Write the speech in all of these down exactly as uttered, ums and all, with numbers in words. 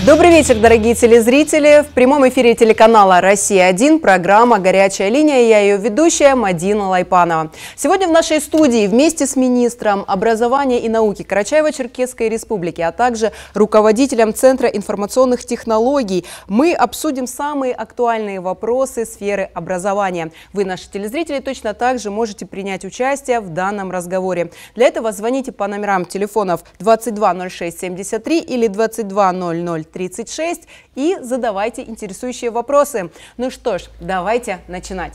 Добрый вечер, дорогие телезрители. В прямом эфире телеканала «Россия один» программа «Горячая линия». Я ее ведущая Мадина Лайпанова. Сегодня в нашей студии вместе с министром образования и науки Карачаево-Черкесской Республики, а также руководителем Центра информационных технологий мы обсудим самые актуальные вопросы сферы образования. Вы, наши телезрители, точно так же можете принять участие в данном разговоре. Для этого звоните по номерам телефонов двадцать два ноль шесть семьдесят три или двадцать два ноль ноль тридцать шесть и задавайте интересующие вопросы. Ну что ж, давайте начинать.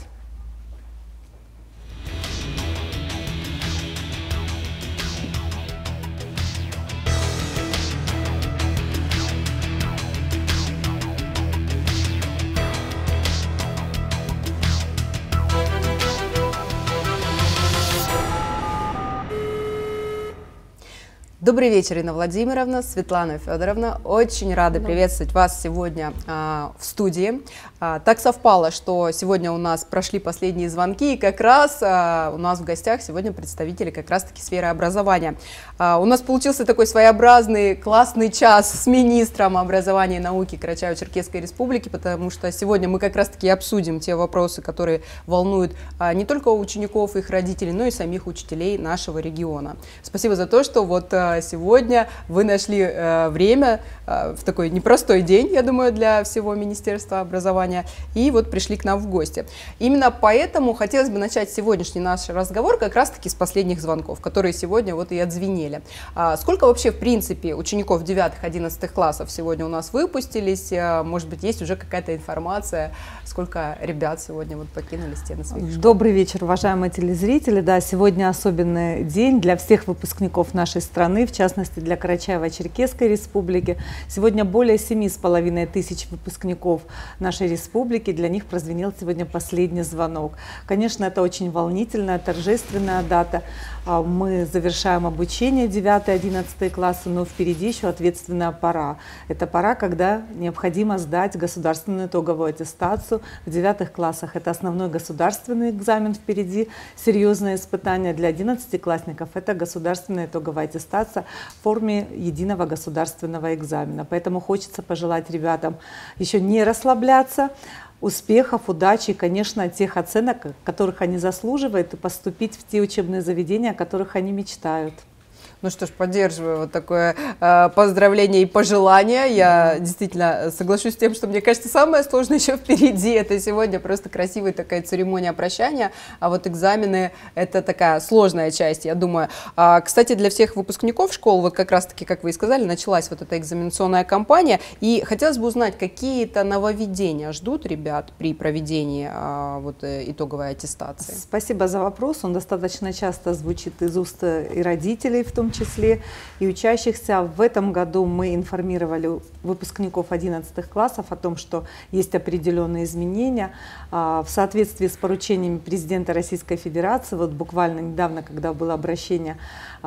Добрый вечер, Инна Владимировна, Светлана Федоровна. Очень рада приветствовать вас сегодня а, в студии. А, так совпало, что сегодня у нас прошли последние звонки, и как раз а, у нас в гостях сегодня представители как раз-таки сферы образования. А, у нас получился такой своеобразный классный час с министром образования и науки Карачаево-Черкесской Республики, потому что сегодня мы как раз-таки обсудим те вопросы, которые волнуют а, не только учеников и их родителей, но и самих учителей нашего региона. Спасибо за то, что вот сегодня вы нашли э, время э, в такой непростой день, я думаю, для всего Министерства образования, и вот пришли к нам в гости. Именно поэтому хотелось бы начать сегодняшний наш разговор как раз-таки с последних звонков, которые сегодня вот и отзвенели. А сколько вообще, в принципе, учеников девятых-одиннадцатых классов сегодня у нас выпустились? Может быть, есть уже какая-то информация, сколько ребят сегодня вот покинули стены своих школ? Добрый вечер, уважаемые телезрители. Да, сегодня особенный день для всех выпускников нашей страны, в частности для Карачаево-Черкесской Республики. Сегодня более семи с половиной тысяч выпускников нашей республики. Для них прозвенел сегодня последний звонок. Конечно, это очень волнительная, торжественная дата. Мы завершаем обучение девятый-одиннадцатый классы, но впереди еще ответственная пора. Это пора, когда необходимо сдать государственную итоговую аттестацию. В девятых классах это основной государственный экзамен впереди, серьезное испытание. Для одиннадцатиклассников это государственная итоговая аттестация в форме единого государственного экзамена. Поэтому хочется пожелать ребятам еще не расслабляться, успехов, удачи и, конечно, тех оценок, которых они заслуживают, и поступить в те учебные заведения, о которых они мечтают. Ну что ж, поддерживаю вот такое э, поздравление и пожелание. Я действительно соглашусь с тем, что, мне кажется, самое сложное еще впереди. Это сегодня просто красивая такая церемония прощания, а вот экзамены – это такая сложная часть, я думаю. А, кстати, для всех выпускников школ, вот как раз-таки, как вы и сказали, началась вот эта экзаменационная кампания, и хотелось бы узнать, какие-то нововведения ждут ребят при проведении а, вот, итоговой аттестации. Спасибо за вопрос. Он достаточно часто звучит из уст и родителей, в том числе и учащихся. В этом году мы информировали выпускников одиннадцатых классов о том, что есть определенные изменения в соответствии с поручениями президента Российской Федерации. Вот буквально недавно, когда было обращение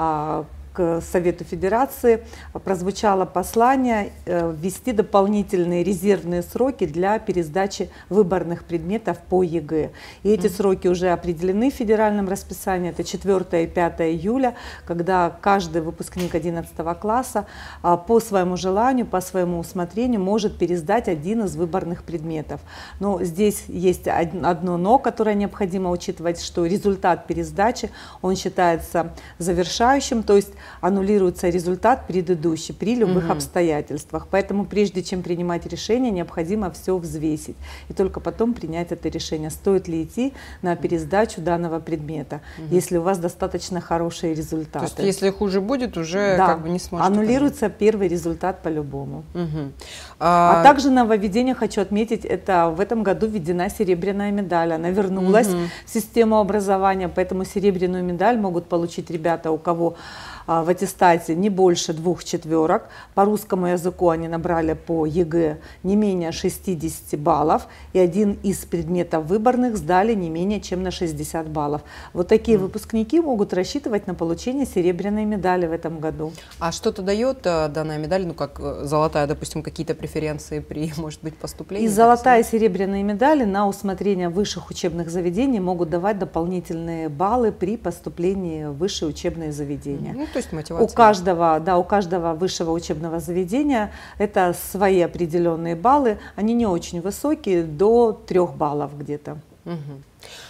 к Совету Федерации, прозвучало послание ввести дополнительные резервные сроки для пересдачи выборных предметов по ЕГЭ. И эти сроки уже определены в федеральном расписании. Это четвёртое и пятое июля, когда каждый выпускник одиннадцатого класса по своему желанию, по своему усмотрению может пересдать один из выборных предметов. Но здесь есть одно но, которое необходимо учитывать, что результат пересдачи, он считается завершающим, то есть аннулируется результат предыдущий при любых угу. обстоятельствах. Поэтому прежде чем принимать решение, необходимо все взвесить. И только потом принять это решение, стоит ли идти на пересдачу данного предмета, угу. если у вас достаточно хорошие результаты. То есть если хуже будет, уже да. как бы не сможете. Аннулируется первый результат по-любому. Угу. А... а также нововведение хочу отметить, это в этом году введена серебряная медаль. Она вернулась угу. в систему образования, поэтому серебряную медаль могут получить ребята, у кого в аттестате не больше двух четверок. По русскому языку они набрали по ЕГЭ не менее шестидесяти баллов, и один из предметов выборных сдали не менее чем на шестьдесят баллов. Вот такие mm. выпускники могут рассчитывать на получение серебряной медали в этом году. А что-то дает данная медаль, ну как золотая, допустим, какие-то преференции при, может быть, поступлении? И золотая и серебряные медали на усмотрение высших учебных заведений могут давать дополнительные баллы при поступлении в высшие учебные заведения. Mm. то есть мотивация. У каждого, да, у каждого высшего учебного заведения это свои определенные баллы. Они не очень высокие, до трех баллов где-то. Угу.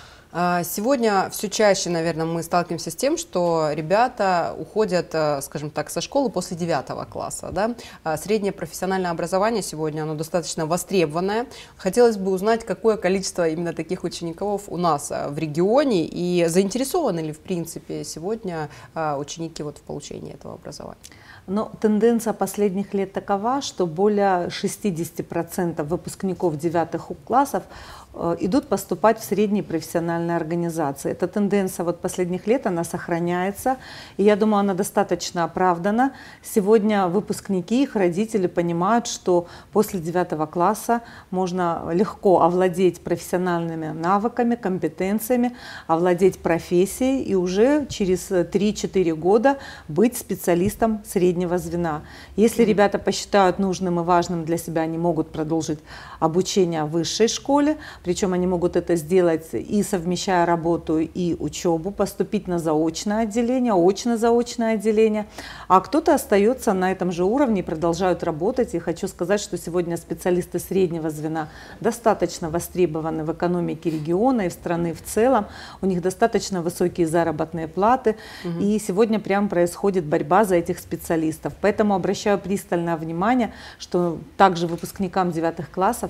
Сегодня все чаще, наверное, мы сталкиваемся с тем, что ребята уходят, скажем так, со школы после девятого класса. Да? Среднее профессиональное образование сегодня, оно достаточно востребованное. Хотелось бы узнать, какое количество именно таких учеников у нас в регионе и заинтересованы ли, в принципе, сегодня ученики вот в получении этого образования. Но тенденция последних лет такова, что более шестидесяти процентов выпускников девятых классов идут поступать в средние профессиональные организации. Эта тенденция вот последних лет, она сохраняется, и я думаю, она достаточно оправдана. Сегодня выпускники, их родители понимают, что после девятого класса можно легко овладеть профессиональными навыками, компетенциями, овладеть профессией и уже через три-четыре года быть специалистом среднего звена. Если mm-hmm. ребята посчитают нужным и важным для себя, они могут продолжить обучение в высшей школе. Причем они могут это сделать и совмещая работу и учебу, поступить на заочное отделение, очно-заочное отделение. А кто-то остается на этом же уровне и продолжают работать. И хочу сказать, что сегодня специалисты среднего звена достаточно востребованы в экономике региона и в страны в целом. У них достаточно высокие заработные платы. Угу. И сегодня прямо происходит борьба за этих специалистов. Поэтому обращаю пристальное внимание, что также выпускникам девятых классов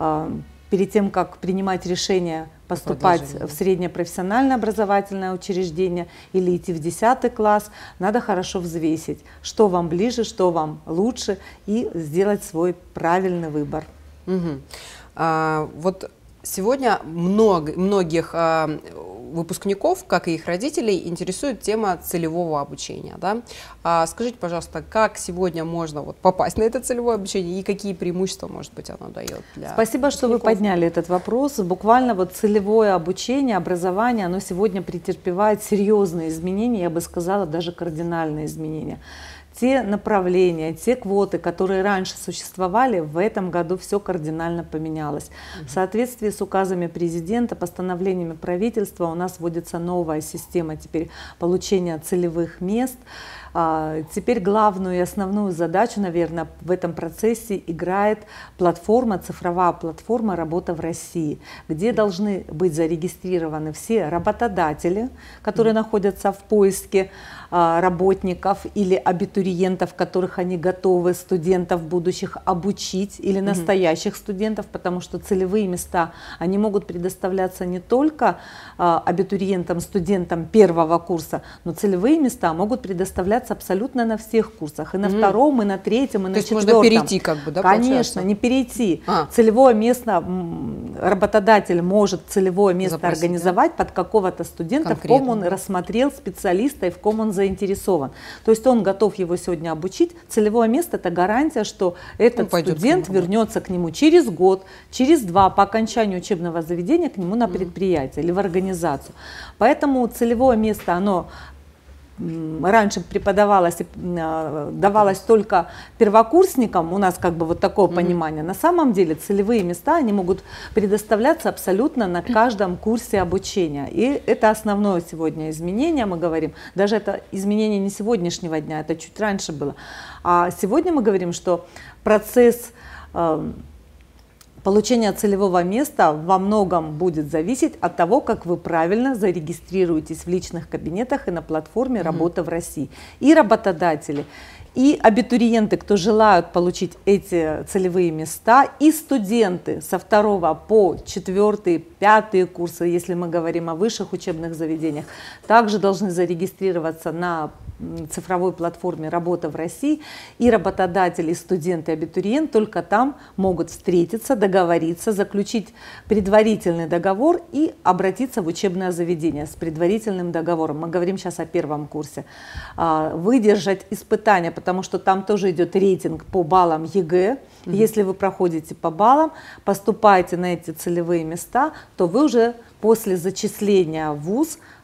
перед тем, как принимать решение поступать в среднее профессиональное образовательное учреждение или идти в десятый класс, надо хорошо взвесить, что вам ближе, что вам лучше, и сделать свой правильный выбор. Угу. А, вот сегодня много, многих а, выпускников, как и их родителей, интересует тема целевого обучения. Да? А скажите, пожалуйста, как сегодня можно вот попасть на это целевое обучение и какие преимущества, может быть, оно дает для Спасибо, что вы подняли этот вопрос. Буквально вот целевое обучение, образование, оно сегодня претерпевает серьезные изменения, я бы сказала, даже кардинальные изменения. Те направления, те квоты, которые раньше существовали, в этом году все кардинально поменялось. В соответствии с указами президента, постановлениями правительства у нас вводится новая система теперь получения целевых мест. Теперь главную и основную задачу, наверное, в этом процессе играет платформа, цифровая платформа «Работа в России», где должны быть зарегистрированы все работодатели, которые mm-hmm. находятся в поиске работников или абитуриентов, которых они готовы, студентов будущих, обучить, или настоящих mm-hmm. студентов, потому что целевые места, они могут предоставляться не только абитуриентам, студентам первого курса, но целевые места могут предоставляться абсолютно на всех курсах, и на mm-hmm. втором, и на третьем, и То на есть четвертом. Можно перейти, как бы, да? Конечно, получается? Не перейти. А. Целевое место, работодатель может целевое место Запросить, организовать да? под какого-то студента, конкретно, в ком он да? рассмотрел специалиста и в ком он заинтересован. То есть он готов его сегодня обучить. Целевое место — это гарантия, что этот студент к вернется к нему через год, через два, по окончанию учебного заведения, к нему на предприятие mm-hmm. или в организацию. Поэтому целевое место, оно раньше преподавалось и давалось только первокурсникам, у нас как бы вот такое mm-hmm. понимание. На самом деле целевые места, они могут предоставляться абсолютно на каждом курсе обучения. И это основное сегодня изменение, мы говорим. Даже это изменение не сегодняшнего дня, это чуть раньше было. А сегодня мы говорим, что процесс получение целевого места во многом будет зависеть от того, как вы правильно зарегистрируетесь в личных кабинетах и на платформе «Работа в России». И работодатели, и абитуриенты, кто желают получить эти целевые места, и студенты со второго по четвертый, пятые курсы, если мы говорим о высших учебных заведениях, также должны зарегистрироваться на цифровой платформе «Работа в России», и работодатели, и студенты, и абитуриент только там могут встретиться, договориться, заключить предварительный договор и обратиться в учебное заведение с предварительным договором. Мы говорим сейчас о первом курсе. Выдержать испытания, потому что там тоже идет рейтинг по баллам ЕГЭ. Mm-hmm. Если вы проходите по баллам, поступаете на эти целевые места, то вы уже после зачисления в вуз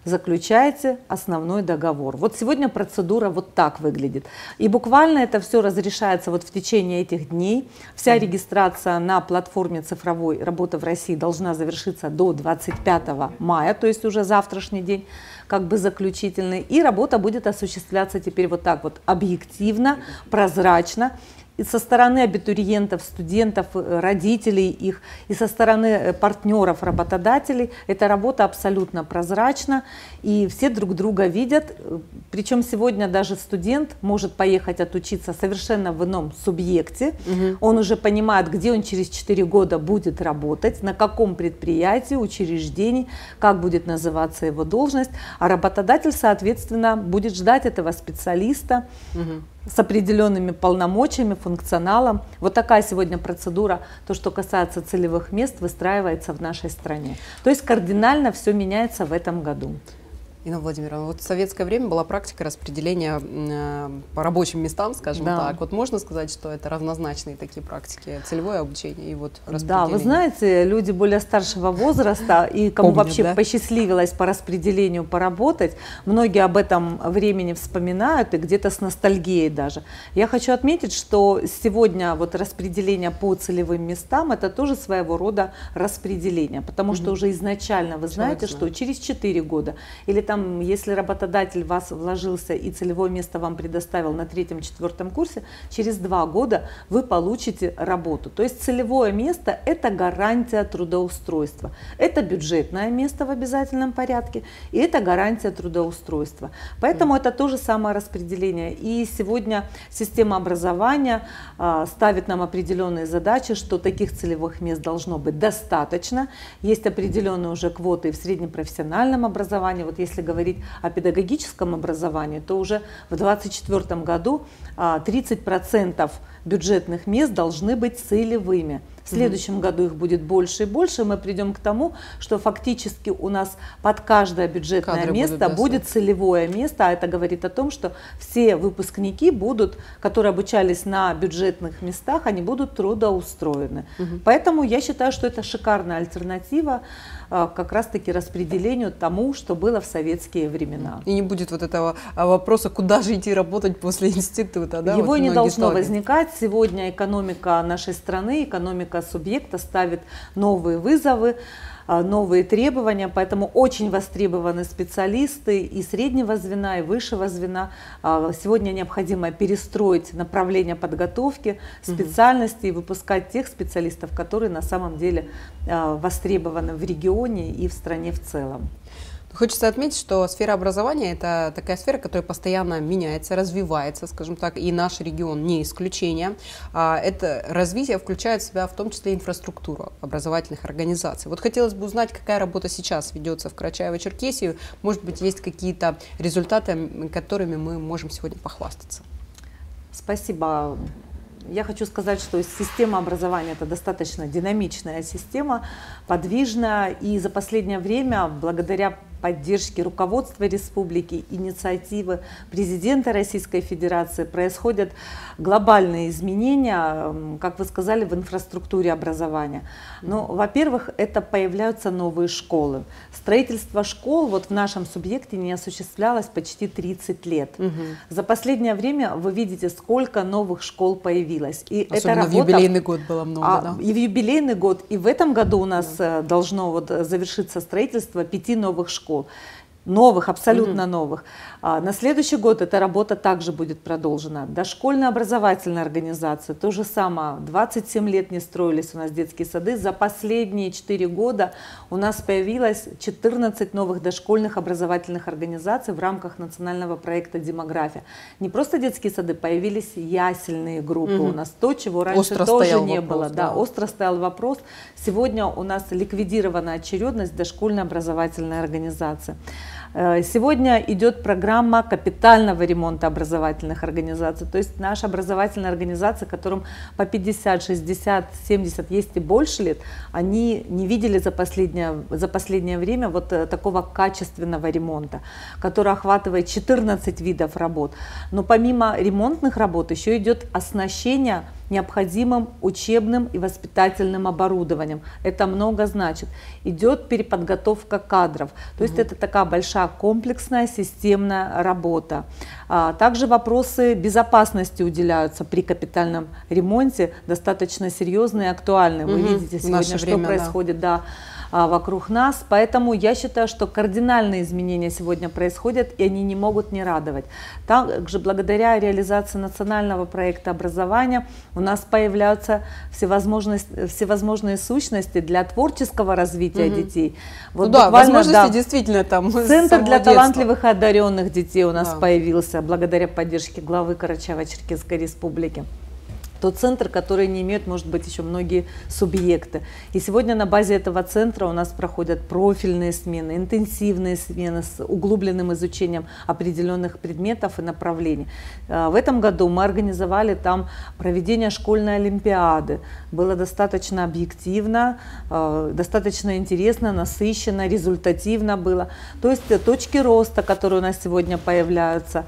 заключаете основной договор. Вот сегодня процедура вот так выглядит. И буквально это все разрешается вот в течение этих дней. Вся регистрация на платформе цифровой «Работа в России» должна завершиться до двадцать пятого мая, то есть уже завтрашний день, как бы заключительный. И работа будет осуществляться теперь вот так вот объективно, прозрачно. И со стороны абитуриентов, студентов, родителей их, и со стороны партнеров, работодателей эта работа абсолютно прозрачна, и все друг друга видят. Причем сегодня даже студент может поехать отучиться совершенно в ином субъекте. Угу. Он уже понимает, где он через четыре года будет работать, на каком предприятии, учреждении, как будет называться его должность, а работодатель, соответственно, будет ждать этого специалиста. Угу. С определенными полномочиями, функционалом. Вот такая сегодня процедура, то, что касается целевых мест, выстраивается в нашей стране. То есть кардинально все меняется в этом году. Инна Владимировна, вот в советское время была практика распределения э, по рабочим местам, скажем да. так. Вот можно сказать, что это равнозначные такие практики, целевое обучение и вот распределение? Да, вы знаете, люди более старшего возраста и кому Помнят, вообще да? посчастливилось по распределению поработать, многие об этом времени вспоминают и где-то с ностальгией даже. Я хочу отметить, что сегодня вот распределение по целевым местам это тоже своего рода распределение, потому угу. что уже изначально вы знаете, Человек что знает. через четыре года или там Там, если работодатель в вас вложился и целевое место вам предоставил на третьем-четвертом курсе, через два года вы получите работу. То есть целевое место – это гарантия трудоустройства. Это бюджетное место в обязательном порядке, и это гарантия трудоустройства. Поэтому mm. это то же самое распределение. И сегодня система образования а, ставит нам определенные задачи, что таких целевых мест должно быть достаточно. Есть определенные уже квоты в среднепрофессиональном образовании. Вот если говорить о педагогическом образовании, то уже в две тысячи двадцать четвёртом году тридцать процентов бюджетных мест должны быть целевыми. В следующем mm-hmm. году их будет больше и больше. Мы придем к тому, что фактически у нас под каждое бюджетное Кадры место будет целевое место. А это говорит о том, что все выпускники, будут, которые обучались на бюджетных местах, они будут трудоустроены. Mm-hmm. Поэтому я считаю, что это шикарная альтернатива как раз-таки распределению тому, что было в советские времена. И не будет вот этого вопроса, куда же идти работать после института. Да? Его вот не должно возникать. Сегодня экономика нашей страны, экономика субъекта ставит новые вызовы, новые требования, поэтому очень востребованы специалисты и среднего звена, и высшего звена. Сегодня необходимо перестроить направление подготовки, специальности и выпускать тех специалистов, которые на самом деле востребованы в регионе и в стране в целом. Хочется отметить, что сфера образования – это такая сфера, которая постоянно меняется, развивается, скажем так, и наш регион не исключение. Это развитие включает в себя в том числе инфраструктуру образовательных организаций. Вот хотелось бы узнать, какая работа сейчас ведется в Карачаево-Черкесии. Может быть, есть какие-то результаты, которыми мы можем сегодня похвастаться? Спасибо. Я хочу сказать, что система образования – это достаточно динамичная система, подвижная, и за последнее время, благодаря поддержки руководства республики, инициативы президента Российской Федерации, происходят глобальные изменения, как вы сказали, в инфраструктуре образования. Ну, во-первых, это появляются новые школы. Строительство школ вот в нашем субъекте не осуществлялось почти тридцать лет. Угу. За последнее время вы видите, сколько новых школ появилось. И Особенно эта работа, в юбилейный год было много. А, да? И в юбилейный год, и в этом году у нас да. должно вот завершиться строительство пяти новых школ. Новых, абсолютно mm-hmm. новых. А на следующий год эта работа также будет продолжена. Дошкольная образовательная организация, то же самое. двадцать семь лет не строились у нас детские сады. За последние четыре года у нас появилось четырнадцать новых дошкольных образовательных организаций в рамках национального проекта «Демография». Не просто детские сады, появились ясельные группы mm-hmm. у нас. То, чего раньше остро тоже не вопрос, было. Да, да, остро стоял вопрос. Сегодня у нас ликвидирована очередность дошкольной образовательной организации. Сегодня идет программа капитального ремонта образовательных организаций. То есть наши образовательные организации, которым по пятьдесят, шестьдесят, семьдесят, есть и больше лет, они не видели за последнее, за последнее время вот такого качественного ремонта, который охватывает четырнадцать видов работ. Но помимо ремонтных работ еще идет оснащение необходимым учебным и воспитательным оборудованием. Это много значит. Идет переподготовка кадров. То есть угу. это такая большая комплексная системная работа. А, также вопросы безопасности уделяются при капитальном ремонте, достаточно серьезные и актуальные. Вы угу. видите сегодня, что время, происходит да. Да, вокруг нас. Поэтому я считаю, что кардинальные изменения сегодня происходят, и они не могут не радовать. Также благодаря реализации национального проекта образования у нас появляются всевозможные, всевозможные сущности для творческого развития угу. детей. Вот ну да, возможности да, действительно там. Центр для детства. Талантливых и одаренных детей у нас да. появился благодаря поддержке главы Карачаево-Черкесской республики. Тот центр, который не имеет, может быть, еще многие субъекты. И сегодня на базе этого центра у нас проходят профильные смены, интенсивные смены с углубленным изучением определенных предметов и направлений. В этом году мы организовали там проведение школьной олимпиады. Было достаточно объективно, достаточно интересно, насыщенно, результативно было. То есть точки роста, которые у нас сегодня появляются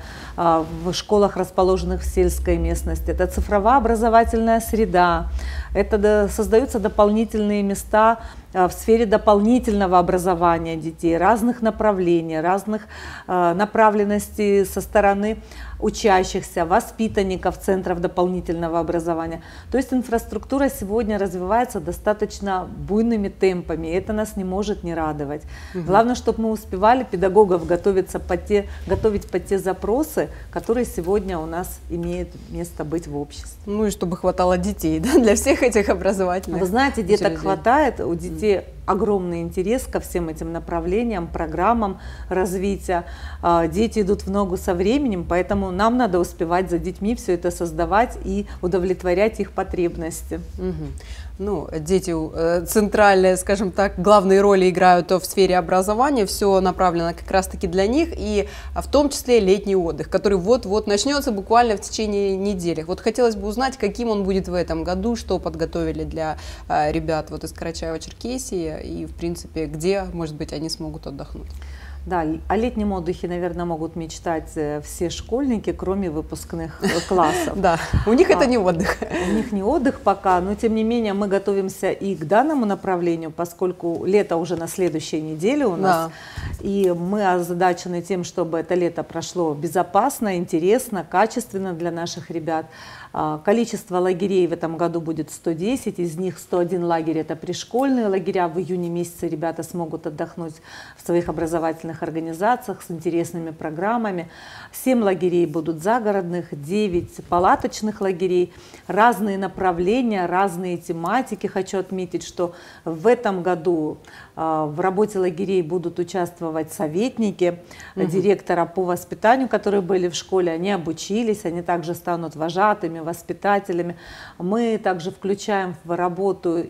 в школах, расположенных в сельской местности, это цифровая образование, образовательная среда, это создаются дополнительные места в сфере дополнительного образования детей, разных направлений, разных направленностей со стороны учащихся, воспитанников центров дополнительного образования. То есть инфраструктура сегодня развивается достаточно буйными темпами, и это нас не может не радовать. Угу. Главное, чтобы мы успевали педагогов готовиться под те, готовить под те запросы, которые сегодня у нас имеют место быть в обществе. Ну и чтобы хватало детей, да, для всех этих образовательных. Вы знаете, деток хватает, у детей огромный интерес ко всем этим направлениям, программам развития. Дети идут в ногу со временем, поэтому нам надо успевать за детьми все это создавать и удовлетворять их потребности. Угу. Ну, дети центральные, скажем так, главные роли играют в сфере образования, все направлено как раз-таки для них, и в том числе летний отдых, который вот-вот начнется буквально в течение недели. Вот хотелось бы узнать, каким он будет в этом году, что подготовили для ребят вот из Карачаево-Черкесии, и, в принципе, где, может быть, они смогут отдохнуть. Да, о летнем отдыхе, наверное, могут мечтать все школьники, кроме выпускных классов. Да, у них это не отдых. У них не отдых пока, но тем не менее мы готовимся и к данному направлению, поскольку лето уже на следующей неделе у нас, и мы озадачены тем, чтобы это лето прошло безопасно, интересно, качественно для наших ребят. Количество лагерей в этом году будет сто десять, из них сто один лагерь это пришкольные лагеря. В июне месяце ребята смогут отдохнуть в своих образовательных организациях с интересными программами. семь лагерей будут загородных, девять палаточных лагерей, разные направления, разные тематики. Хочу отметить, что в этом году в работе лагерей будут участвовать советники угу. директора по воспитанию, которые были в школе. Они обучились, они также станут вожатыми, воспитателями. Мы также включаем в работу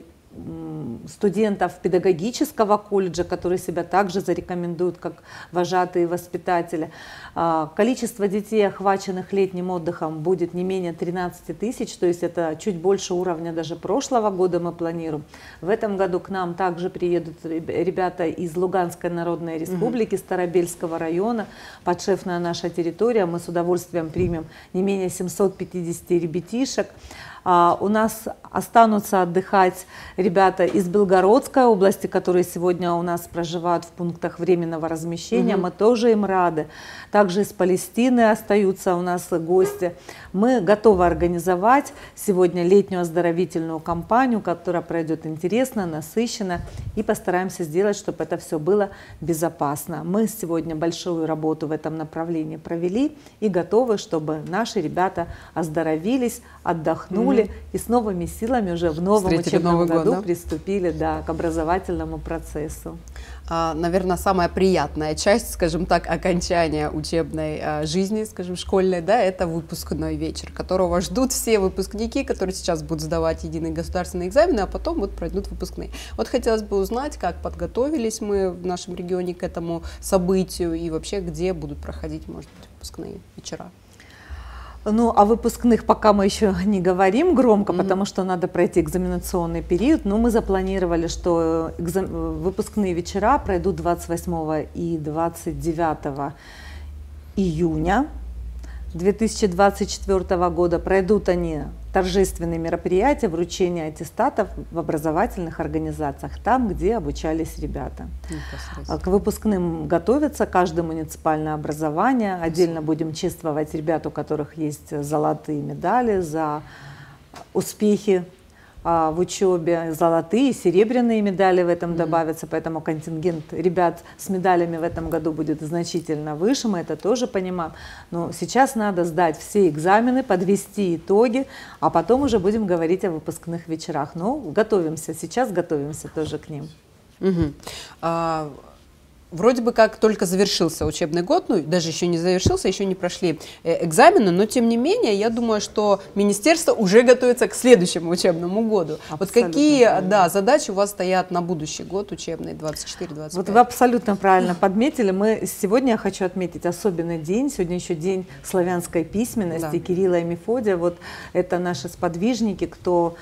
студентов педагогического колледжа, которые себя также зарекомендуют как вожатые и воспитатели. Количество детей, охваченных летним отдыхом, будет не менее тринадцати тысяч, то есть это чуть больше уровня даже прошлого года мы планируем. В этом году к нам также приедут ребята из Луганской Народной Республики, Старобельского района, подшефная наша территория. Мы с удовольствием примем не менее семисот пятидесяти ребятишек. Uh, у нас останутся отдыхать ребята из Белгородской области, которые сегодня у нас проживают в пунктах временного размещения. Mm-hmm. Мы тоже им рады. Также из Палестины остаются у нас гости. Мы готовы организовать сегодня летнюю оздоровительную кампанию, которая пройдет интересно, насыщенно, и постараемся сделать, чтобы это все было безопасно. Мы сегодня большую работу в этом направлении провели и готовы, чтобы наши ребята оздоровились, отдохнули, mm-hmm. и с новыми силами уже в новом Встретили учебном Новый году год, да? приступили да, к образовательному процессу. А, наверное, самая приятная часть, скажем так, окончания учебной а, жизни, скажем, школьной, да, это выпускной вечер, которого ждут все выпускники, которые сейчас будут сдавать единые государственные экзамены, а потом вот пройдут выпускные. Вот хотелось бы узнать, как подготовились мы в нашем регионе к этому событию и вообще, где будут проходить, может быть, выпускные вечера. Ну, о выпускных пока мы еще не говорим громко, mm-hmm. потому что надо пройти экзаменационный период, но мы запланировали, что экзам... выпускные вечера пройдут двадцать восьмого и двадцать девятого июня две тысячи двадцать четвёртого года. Пройдут они торжественные мероприятия, вручение аттестатов в образовательных организациях, там, где обучались ребята. К выпускным готовится каждое муниципальное образование. Отдельно будем чествовать ребят, у которых есть золотые медали за успехи в учебе, золотые, серебряные медали в этом mm-hmm. добавятся, поэтому контингент ребят с медалями в этом году будет значительно выше, мы это тоже понимаем. Но сейчас надо сдать все экзамены, подвести итоги, а потом уже будем говорить о выпускных вечерах. Но готовимся, сейчас готовимся тоже к ним. Mm-hmm. а... Вроде бы как только завершился учебный год, ну даже еще не завершился, еще не прошли экзамены, но тем не менее, я думаю, что министерство уже готовится к следующему учебному году. Абсолютно вот какие да, задачи у вас стоят на будущий год учебный двадцать четыре двадцать пять? Вот вы абсолютно правильно подметили. Мы сегодня, я хочу отметить особенный день, сегодня еще день славянской письменности, да. Кирилла и Мефодия. Вот это наши сподвижники, кто...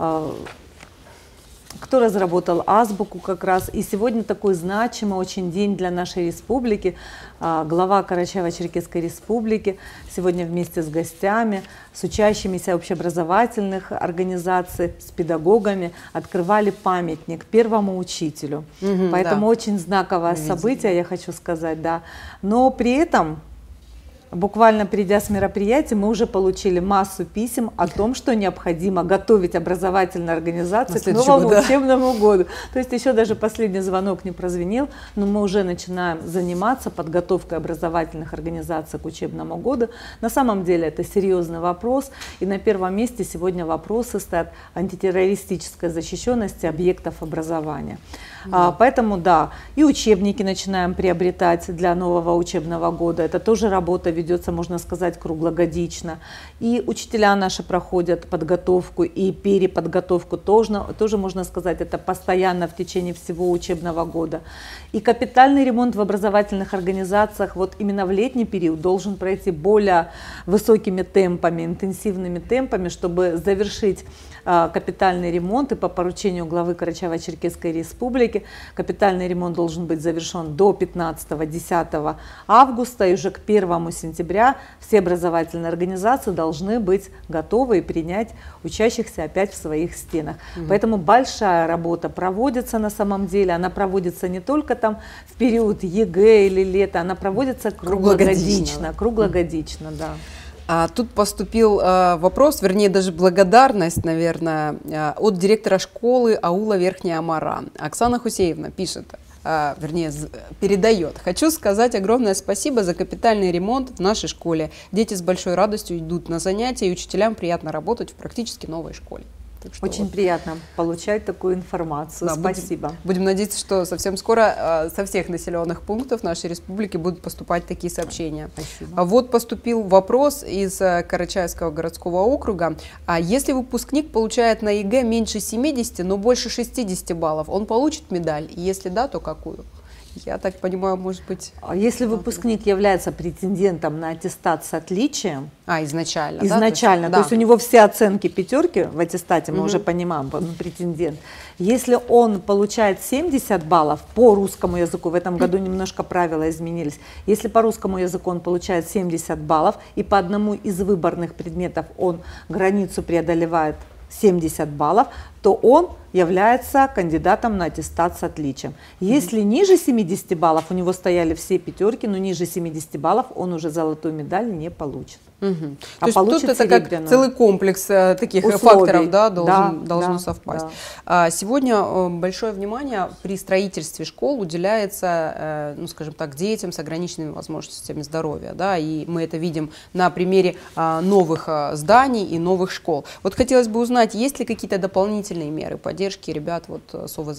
кто разработал азбуку как раз. И сегодня такой значимый очень день для нашей республики. Глава Карачаево-Черкесской республики сегодня вместе с гостями, с учащимися общеобразовательных организаций, с педагогами открывали памятник первому учителю. Угу, Поэтому да. очень знаковое событие, я хочу сказать. Да. Но при этом... Буквально придя с мероприятия, мы уже получили массу писем о том, что необходимо готовить образовательные организации к новому год, учебному да. году. То есть еще даже последний звонок не прозвенел, но мы уже начинаем заниматься подготовкой образовательных организаций к учебному году. На самом деле это серьезный вопрос, и на первом месте сегодня вопросы стоят антитеррористической защищенности объектов образования. Да. А, поэтому да, и учебники начинаем приобретать для нового учебного года. Это тоже работа ведется, можно сказать, круглогодично. И учителя наши проходят подготовку и переподготовку тоже, тоже можно сказать, это постоянно в течение всего учебного года. И капитальный ремонт в образовательных организациях вот именно в летний период должен пройти более высокими темпами, интенсивными темпами, чтобы завершить а, капитальный ремонт. И по поручению главы Карачаево-Черкесской республики капитальный ремонт должен быть завершен до пятнадцатого-десятого августа, и уже к первому сентября все образовательные организации должны быть готовы и принять учащихся опять в своих стенах. Угу. Поэтому большая работа проводится на самом деле, она проводится не только там в период ЕГЭ или лета, она проводится круглогодично, круглогодично, круглогодично, да. А тут поступил э, вопрос, вернее даже благодарность, наверное, э, от директора школы аула Верхняя Амара. Оксана Хусеевна пишет, э, вернее передает: хочу сказать огромное спасибо за капитальный ремонт в нашей школе. Дети с большой радостью идут на занятия, и учителям приятно работать в практически новой школе. Очень вот. Приятно получать такую информацию. Да, спасибо. Будем, будем надеяться, что совсем скоро э, со всех населенных пунктов нашей республики будут поступать такие сообщения. Спасибо. А вот поступил вопрос из э, Карачаевского городского округа. А если выпускник получает на ЕГЭ меньше семидесяти, но больше шестидесяти баллов, он получит медаль? И если да, то какую? Я так понимаю, может быть... Если выпускник является претендентом на аттестат с отличием... А, изначально, Изначально, да? то есть, да. то есть у него все оценки пятерки в аттестате, мы угу. уже понимаем, он претендент. Если он получает семьдесят баллов по русскому языку, в этом году немножко правила изменились, если по русскому языку он получает семьдесят баллов, и по одному из выборных предметов он границу преодолевает семьдесят баллов, то он является кандидатом на аттестат с отличием. Если mm-hmm. ниже семидесяти баллов, у него стояли все пятерки, но ниже семидесяти баллов он уже золотую медаль не получит. Mm-hmm. А то получит тут это как целый комплекс э, таких условий. Факторов, да, должен, да, должно да, совпасть. Да. А, сегодня э, большое внимание при строительстве школ уделяется, э, ну, скажем так, детям с ограниченными возможностями здоровья, да, и мы это видим на примере э, новых э, зданий и новых школ. Вот хотелось бы узнать, есть ли какие-то дополнительные меры поддержки ребят вот с ОВЗ?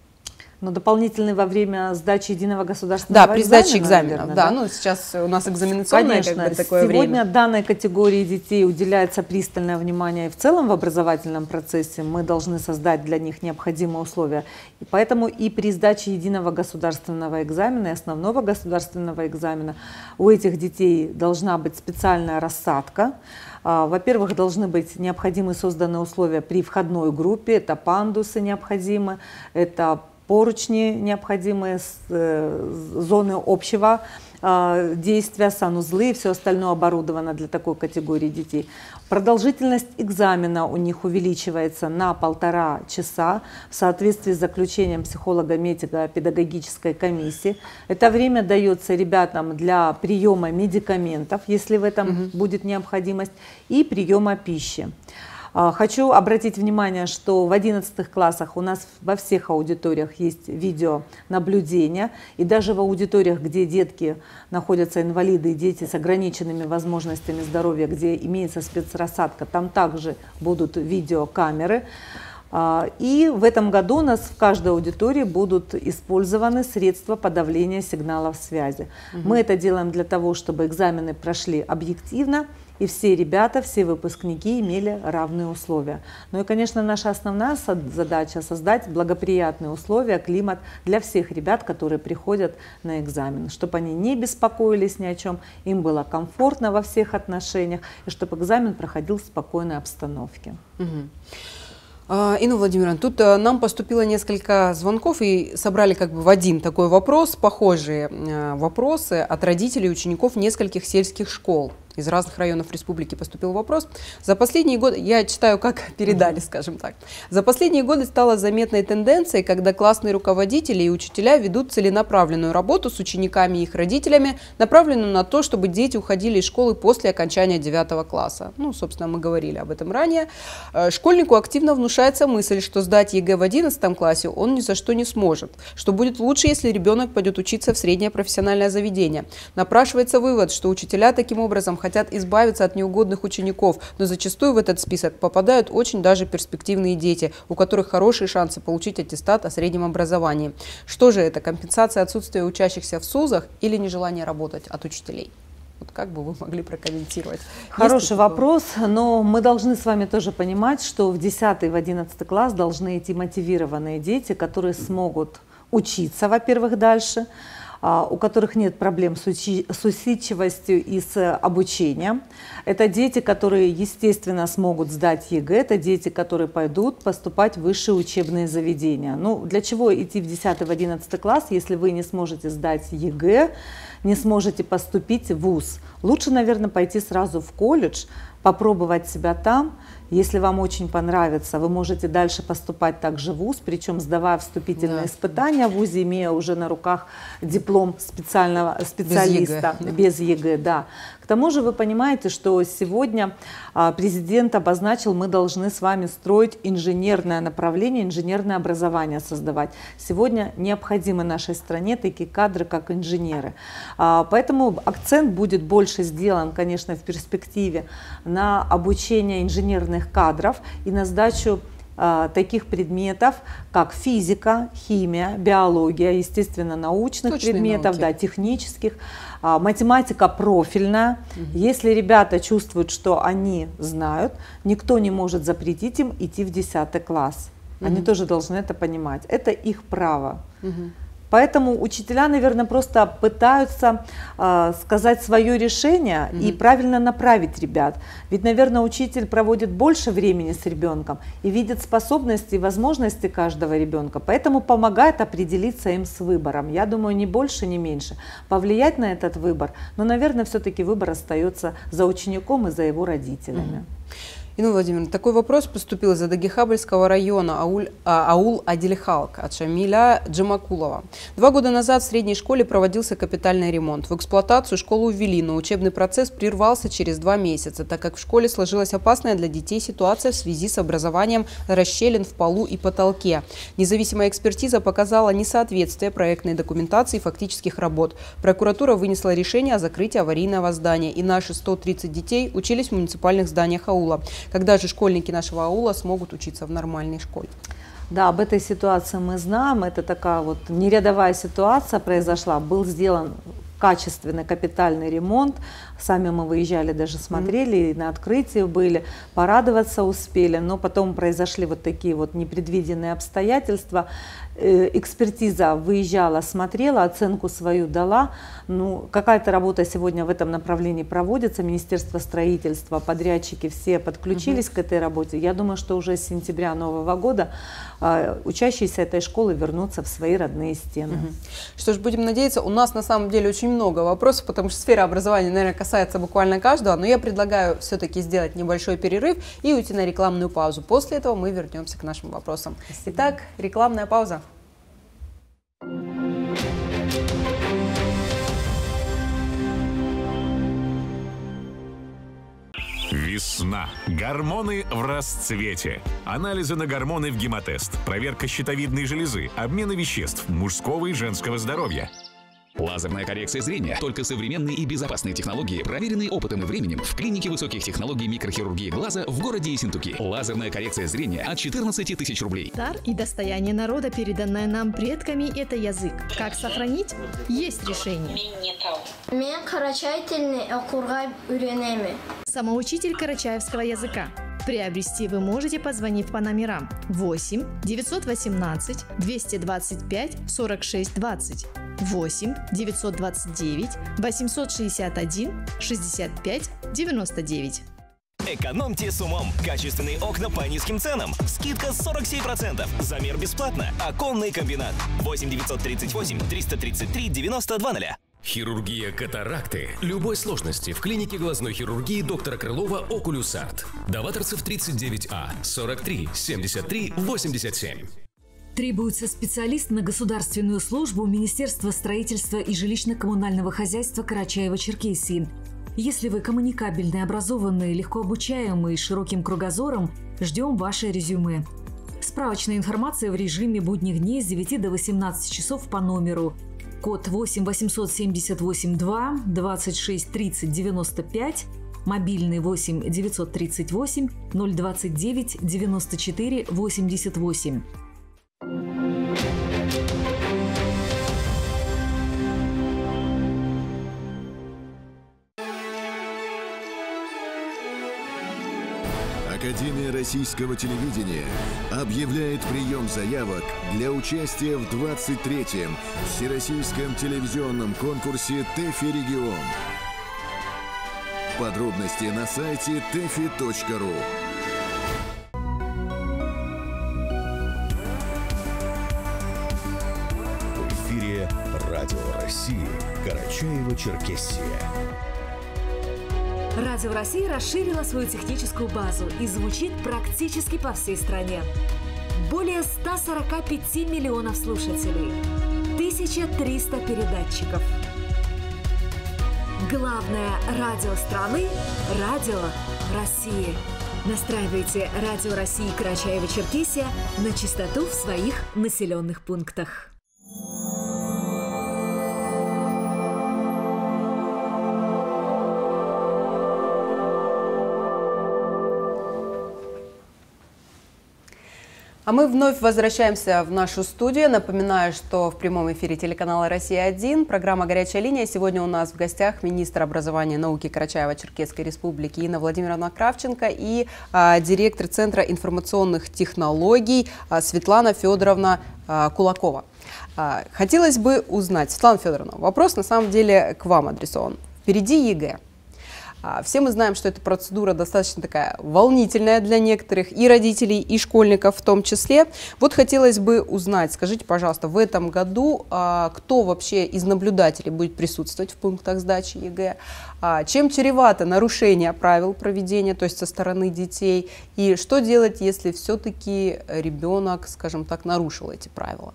Но дополнительные во время сдачи единого государственного да, при сдаче экзаменов, наверное, да, да? ну сейчас у нас экзаменационное Конечно, как бы, такое сегодня время. данной категории детей уделяется пристальное внимание и в целом в образовательном процессе мы должны создать для них необходимые условия. И поэтому и при сдаче единого государственного экзамена и основного государственного экзамена у этих детей должна быть специальная рассадка. Во-первых, должны быть необходимы созданы условия при входной группе, это пандусы необходимы, это поручни необходимые, зоны общего действия, санузлы и все остальное оборудовано для такой категории детей. Продолжительность экзамена у них увеличивается на полтора часа в соответствии с заключением психолого-медико-педагогической комиссии. Это время дается ребятам для приема медикаментов, если в этом угу. будет необходимость, и приема пищи. Хочу обратить внимание, что в одиннадцатых классах у нас во всех аудиториях есть видеонаблюдение, и даже в аудиториях, где детки находятся, инвалиды и дети с ограниченными возможностями здоровья, где имеется спецрассадка, там также будут видеокамеры. И в этом году у нас в каждой аудитории будут использованы средства подавления сигналов связи. Угу. Мы это делаем для того, чтобы экзамены прошли объективно, и все ребята, все выпускники имели равные условия. Ну и, конечно, наша основная задача — создать благоприятные условия, климат для всех ребят, которые приходят на экзамен, чтобы они не беспокоились ни о чем, им было комфортно во всех отношениях, и чтобы экзамен проходил в спокойной обстановке. Угу. Инна Владимировна, тут нам поступило несколько звонков и собрали как бы в один такой вопрос, похожие вопросы от родителей и учеников нескольких сельских школ. Из разных районов республики поступил вопрос. За последние годы, я читаю, как передали, скажем так. За последние годы стала заметной тенденцией, когда классные руководители и учителя ведут целенаправленную работу с учениками и их родителями, направленную на то, чтобы дети уходили из школы после окончания девятого класса. Ну, собственно, мы говорили об этом ранее. Школьнику активно внушается мысль, что сдать ЕГЭ в одиннадцатом классе он ни за что не сможет, что будет лучше, если ребенок пойдет учиться в среднее профессиональное заведение. Напрашивается вывод, что учителя таким образом хотят избавиться от неугодных учеников, но зачастую в этот список попадают очень даже перспективные дети, у которых хорошие шансы получить аттестат о среднем образовании. Что же это, компенсация отсутствия учащихся в СУЗах или нежелание работать от учителей? Вот как бы вы могли прокомментировать? Хороший вопрос, но мы должны с вами тоже понимать, что в десятый, в одиннадцатый класс должны идти мотивированные дети, которые смогут учиться, во-первых, дальше, у которых нет проблем с, учи с усидчивостью и с обучением. Это дети, которые, естественно, смогут сдать ЕГЭ, это дети, которые пойдут поступать в высшие учебные заведения. Ну, для чего идти в десятый, в одиннадцатый класс, если вы не сможете сдать ЕГЭ, не сможете поступить в вуз? Лучше, наверное, пойти сразу в колледж, попробовать себя там. Если вам очень понравится, вы можете дальше поступать также в вуз, причем сдавая вступительные да. испытания в вузе, имея уже на руках диплом специального специалиста без ЕГЭ. Без ЕГЭ, да. К тому же вы понимаете, что сегодня президент обозначил, мы должны с вами строить инженерное направление, инженерное образование создавать. Сегодня необходимы нашей стране такие кадры, как инженеры. Поэтому акцент будет больше сделан, конечно, в перспективе на обучение инженерных кадров и на сдачу таких предметов, как физика, химия, биология, естественно, научных Точные предметов, да, технических, математика профильная. Угу. Если ребята чувствуют, что они знают, никто не может запретить им идти в десятый класс. Угу. Они тоже должны это понимать. Это их право. Угу. Поэтому учителя, наверное, просто пытаются э, сказать свое решение mm-hmm. и правильно направить ребят. Ведь, наверное, учитель проводит больше времени с ребенком и видит способности и возможности каждого ребенка, поэтому помогает определиться им с выбором. Я думаю, ни больше, ни меньше. Повлиять на этот выбор, но, наверное, все-таки выбор остается за учеником и за его родителями. Mm-hmm. Инна Владимировна, такой вопрос поступил из Адыгихабльского района, аул, а, аул Адильхалк, от Шамиля Джамакулова. Два года назад в средней школе проводился капитальный ремонт. В эксплуатацию школу ввели, но учебный процесс прервался через два месяца, так как в школе сложилась опасная для детей ситуация в связи с образованием расщелин в полу и потолке. Независимая экспертиза показала несоответствие проектной документации и фактических работ. Прокуратура вынесла решение о закрытии аварийного здания, и наши сто тридцать детей учились в муниципальных зданиях аула. Когда же школьники нашего аула смогут учиться в нормальной школе? Да, об этой ситуации мы знаем. Это такая вот нерядовая ситуация произошла. Был сделан качественный капитальный ремонт. Сами мы выезжали, даже смотрели, mm-hmm. и на открытии были, порадоваться успели. Но потом произошли вот такие вот непредвиденные обстоятельства. Экспертиза выезжала, смотрела, оценку свою дала. Ну, какая-то работа сегодня в этом направлении проводится. Министерство строительства, подрядчики все подключились угу. к этой работе. Я думаю, что уже с сентября нового года э, учащиеся этой школы вернутся в свои родные стены. Угу. Что ж, будем надеяться. У нас на самом деле очень много вопросов, потому что сфера образования, наверное, касается буквально каждого, но я предлагаю все-таки сделать небольшой перерыв и уйти на рекламную паузу. После этого мы вернемся к нашим вопросам. Итак, рекламная пауза. Весна. Гормоны в расцвете. Анализы на гормоны в гемотест. Проверка щитовидной железы. Обмены веществ мужского и женского здоровья. Лазерная коррекция зрения. Только современные и безопасные технологии, проверенные опытом и временем в клинике высоких технологий микрохирургии глаза в городе Ессентуки. Лазерная коррекция зрения от четырнадцати тысяч рублей. Дар и достояние народа, переданное нам предками, это язык. Как сохранить? Есть решение. Самоучитель карачаевского языка. Приобрести вы можете, позвонив по номерам восемь девятьсот восемнадцать двести двадцать пять сорок шесть двадцать, восемь девятьсот двадцать девять восемьсот шестьдесят один шестьдесят пять девяносто девять. Экономьте с умом. Качественные окна по низким ценам. Скидка сорок семь процентов. Замер бесплатно. Оконный комбинат. восемь девятьсот тридцать восемь триста тридцать три девяносто два ноль. Хирургия катаракты любой сложности в клинике глазной хирургии доктора Крылова Окулюс Арт. Даваторцев тридцать девять А, сорок три семьдесят три восемьдесят семь. Требуется специалист на государственную службу Министерства строительства и жилищно-коммунального хозяйства Карачаево-Черкесии. Если вы коммуникабельный, образованный, легко обучаемый, с широким кругозором, ждем ваше резюме. Справочная информация в режиме будних дней с девяти до восемнадцати часов по номеру. Код восемь восемьсот семьдесят восемь два двадцать шесть тридцать девяносто пять, мобильный восемь девятьсот тридцать восемь ноль двадцать девять девяносто четыре восемьдесят восемь. Академия российского телевидения объявляет прием заявок для участия в двадцать третьем Всероссийском телевизионном конкурсе ТЭФИ Регион. Подробности на сайте тэфи точка ру. В эфире Радио России, Карачаево-Черкесия. Радио России расширило свою техническую базу и звучит практически по всей стране. Более ста сорока пяти миллионов слушателей, тысяча триста передатчиков. Главное радио страны – Радио России. Настраивайте Радио России Карачаево-Черкесия на частоту в своих населенных пунктах. А мы вновь возвращаемся в нашу студию. Напоминаю, что в прямом эфире телеканала «Россия один» программа «Горячая линия». Сегодня у нас в гостях министр образования и науки Карачаево-Черкесской республики Инна Владимировна Кравченко и а, директор Центра информационных технологий а, Светлана Федоровна а, Кулакова. А, хотелось бы узнать, Светлана Федоровна, вопрос на самом деле к вам адресован. Впереди ЕГЭ. Все мы знаем, что эта процедура достаточно такая волнительная для некоторых, и родителей, и школьников в том числе. Вот хотелось бы узнать, скажите, пожалуйста, в этом году кто вообще из наблюдателей будет присутствовать в пунктах сдачи ЕГЭ, чем чревато нарушение правил проведения, то есть со стороны детей, и что делать, если все-таки ребенок, скажем так, нарушил эти правила?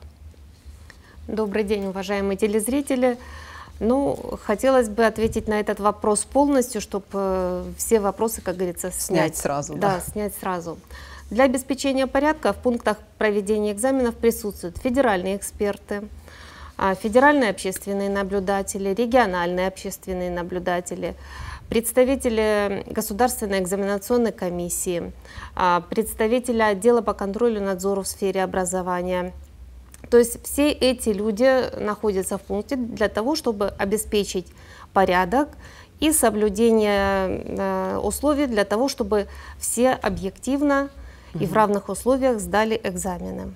Добрый день, уважаемые телезрители. Ну, хотелось бы ответить на этот вопрос полностью, чтобы все вопросы, как говорится, снять. Снять сразу. Да, да, снять сразу. Для обеспечения порядка в пунктах проведения экзаменов присутствуют федеральные эксперты, федеральные общественные наблюдатели, региональные общественные наблюдатели, представители Государственной экзаменационной комиссии, представители отдела по контролю и надзору в сфере образования. То есть все эти люди находятся в пункте для того, чтобы обеспечить порядок и соблюдение условий для того, чтобы все объективно и в равных условиях сдали экзамены.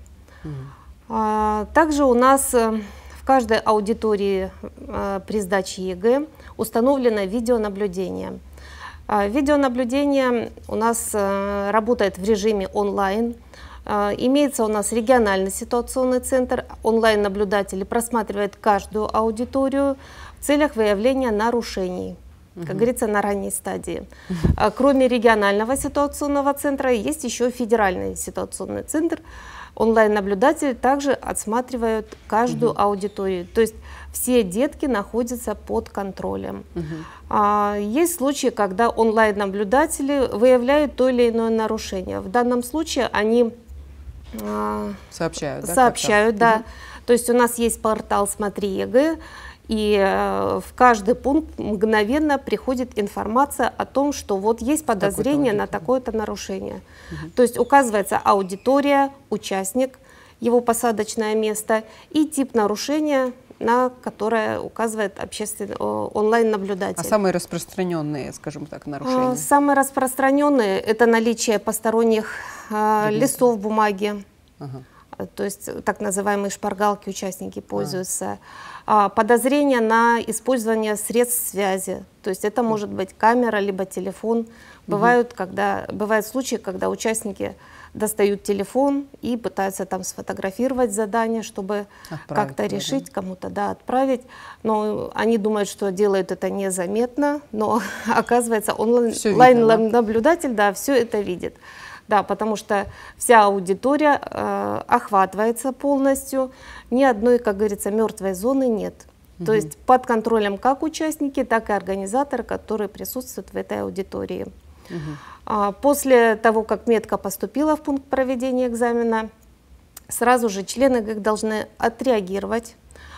Mm-hmm. Также у нас в каждой аудитории при сдаче ЕГЭ установлено видеонаблюдение. Видеонаблюдение у нас работает в режиме онлайн. Имеется у нас региональный ситуационный центр, онлайн-наблюдатели просматривают каждую аудиторию в целях выявления нарушений. как угу. говорится, на ранней стадии. Угу. Кроме регионального ситуационного центра, есть еще федеральный ситуационный центр. Онлайн-наблюдатели также отсматривают каждую угу. аудиторию. То есть все детки находятся под контролем. Угу. А, есть случаи, когда онлайн-наблюдатели выявляют то или иное нарушение. В данном случае они а, сообщают, да? Сообщают, да. Угу. То есть у нас есть портал «Смотри ЕГЭ», и э, в каждый пункт мгновенно приходит информация о том, что вот есть подозрение на такое-то нарушение. Угу. То есть указывается аудитория, участник, его посадочное место и тип нарушения, на которое указывает общественный онлайн-наблюдатель. А самые распространенные, скажем так, нарушения? А, самые распространенные – это наличие посторонних а, листов бумаги. Ага. То есть так называемые шпаргалки участники пользуются. А. Подозрение на использование средств связи. То есть это может быть камера, либо телефон. Бывают, угу. когда, бывают случаи, когда участники достают телефон и пытаются там сфотографировать задание, чтобы как-то решить, кому-то да, отправить. Но они думают, что делают это незаметно, но оказывается онлайн-наблюдатель да, все это видит. Да, потому что вся аудитория э, охватывается полностью, ни одной, как говорится, мертвой зоны нет. Угу. То есть под контролем как участники, так и организаторы, которые присутствуют в этой аудитории. Угу. А, после того, как метка поступила в пункт проведения экзамена, сразу же члены ГЭК должны отреагировать,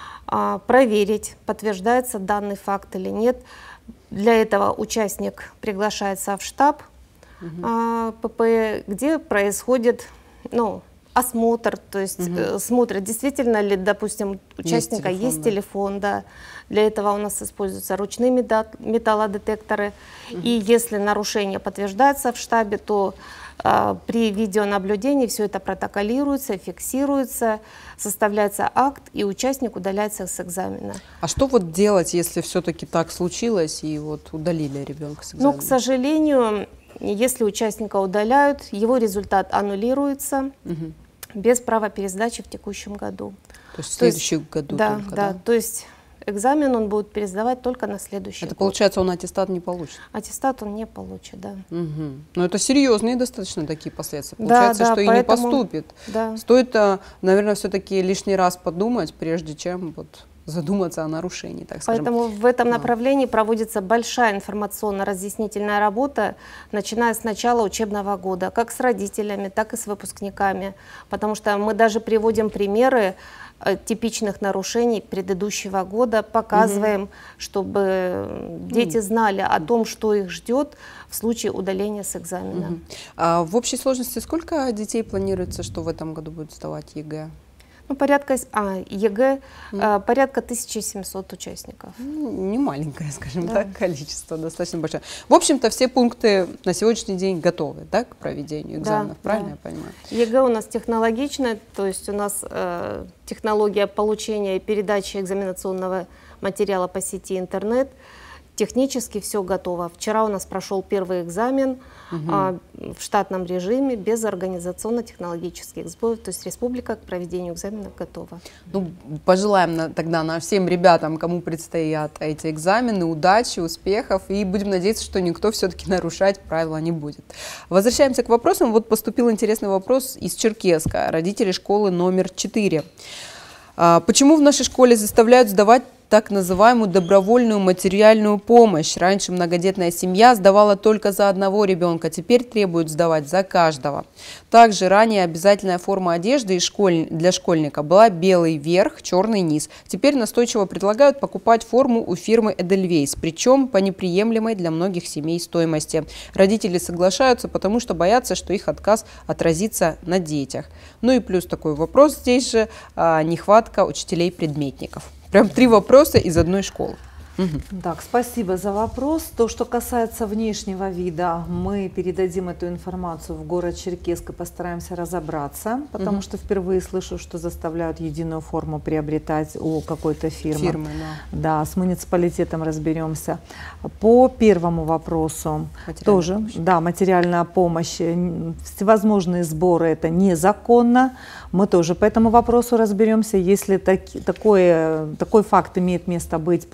а, проверить, подтверждается данный факт или нет. Для этого участник приглашается в штаб Uh-huh. ППЭ, где происходит ну, осмотр, то есть uh-huh. э, смотрят, действительно ли, допустим, у участника есть телефон, есть да. телефон, да. Для этого у нас используются ручные металлодетекторы. Uh-huh. И если нарушение подтверждается в штабе, то э, при видеонаблюдении все это протоколируется, фиксируется, составляется акт, и участник удаляется с экзамена. А что вот делать, если все-таки так случилось и вот удалили ребенка с экзамена? Ну, к сожалению, если участника удаляют, его результат аннулируется угу. без права пересдачи в текущем году. То есть в следующем году да, только, да, да? То есть экзамен он будет пересдавать только на следующий Это год. Получается, он аттестат не получит? Аттестат он не получит, да. Угу. Но это серьезные достаточно такие последствия. Получается, да, да, что поэтому, и не поступит. Да. Стоит, наверное, все-таки лишний раз подумать, прежде чем вот задуматься о нарушении, так скажем. Поэтому в этом направлении проводится большая информационно-разъяснительная работа, начиная с начала учебного года, как с родителями, так и с выпускниками. Потому что мы даже приводим примеры э, типичных нарушений предыдущего года, показываем, угу. чтобы дети знали о том, что их ждет в случае удаления с экзамена. Угу. А в общей сложности сколько детей планируется, что в этом году будет сдавать ЕГЭ? Ну, порядка, а, ЕГЭ, mm. а, порядка тысячи семисот участников. Не маленькое, скажем да. так, количество, достаточно большое. В общем-то, все пункты на сегодняшний день готовы, да, к проведению экзаменов, да, правильно да. я понимаю? ЕГЭ у нас технологичное, то есть у нас э, технология получения и передачи экзаменационного материала по сети интернет. Технически все готово. Вчера у нас прошел первый экзамен угу. а, в штатном режиме, без организационно-технологических сбоев. То есть республика к проведению экзаменов готова. Ну, пожелаем на, тогда на всем ребятам, кому предстоят эти экзамены, удачи, успехов. И будем надеяться, что никто все-таки нарушать правила не будет. Возвращаемся к вопросам. Вот поступил интересный вопрос из Черкесска. Родители школы номер четыре. А, почему в нашей школе заставляют сдавать так называемую добровольную материальную помощь? Раньше многодетная семья сдавала только за одного ребенка, теперь требуют сдавать за каждого. Также ранее обязательная форма одежды для школьника была белый верх, черный низ. Теперь настойчиво предлагают покупать форму у фирмы Эдельвейс, причем по неприемлемой для многих семей стоимости. Родители соглашаются, потому что боятся, что их отказ отразится на детях. Ну и плюс такой вопрос здесь же – нехватка учителей-предметников. Прям три вопроса из одной школы. Угу. Так, спасибо за вопрос. То, что касается внешнего вида, мы передадим эту информацию в город Черкесск и постараемся разобраться, потому угу. что впервые слышу, что заставляют единую форму приобретать у какой-то фирмы. Фирмы, да. Да, с муниципалитетом разберемся. По первому вопросу тоже, помощь. Да, материальная помощь, всевозможные сборы, это незаконно. Мы тоже по этому вопросу разберемся. Если так, такой, такой факт имеет место быть, просим также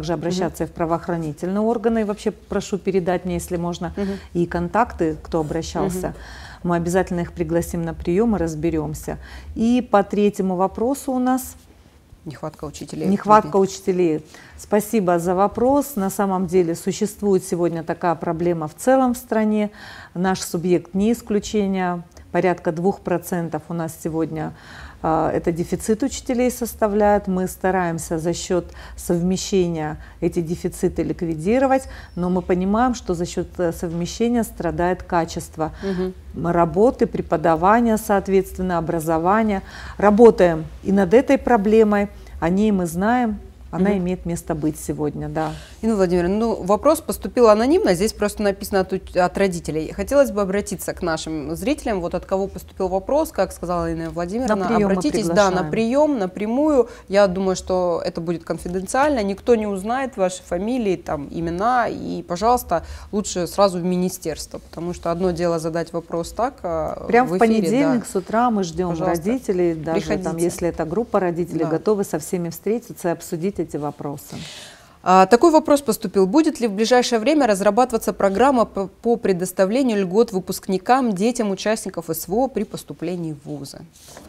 также обращаться угу. и в правоохранительные органы. И вообще прошу передать мне, если можно, угу. и контакты, кто обращался. Угу. Мы обязательно их пригласим на прием и разберемся. И по третьему вопросу у нас... Нехватка учителей. Нехватка учителей. Спасибо за вопрос. На самом деле существует сегодня такая проблема в целом в стране. Наш субъект не исключение. Порядка двух процентов у нас сегодня э, это дефицит учителей составляет. Мы стараемся за счет совмещения эти дефициты ликвидировать, но мы понимаем, что за счет совмещения страдает качество угу. работы, преподавания, соответственно, образования. Работаем и над этой проблемой, о ней мы знаем. Она угу. имеет место быть сегодня, да. Инна Владимировна, ну, вопрос поступил анонимно, здесь просто написано от, от родителей. Хотелось бы обратиться к нашим зрителям, вот от кого поступил вопрос, как сказала Инна Владимировна, обратитесь, да, на прием, напрямую. Я думаю, что это будет конфиденциально, никто не узнает ваши фамилии, там, имена, и, пожалуйста, лучше сразу в министерство, потому что одно дело задать вопрос так, прям в, в эфире, понедельник да. с утра мы ждем Пожалуйста. родителей, даже там, если это группа родителей, да. готовы со всеми встретиться и обсудить эти вопросы. А, такой вопрос поступил. Будет ли в ближайшее время разрабатываться программа по, по предоставлению льгот выпускникам, детям участников СВО при поступлении в вузы?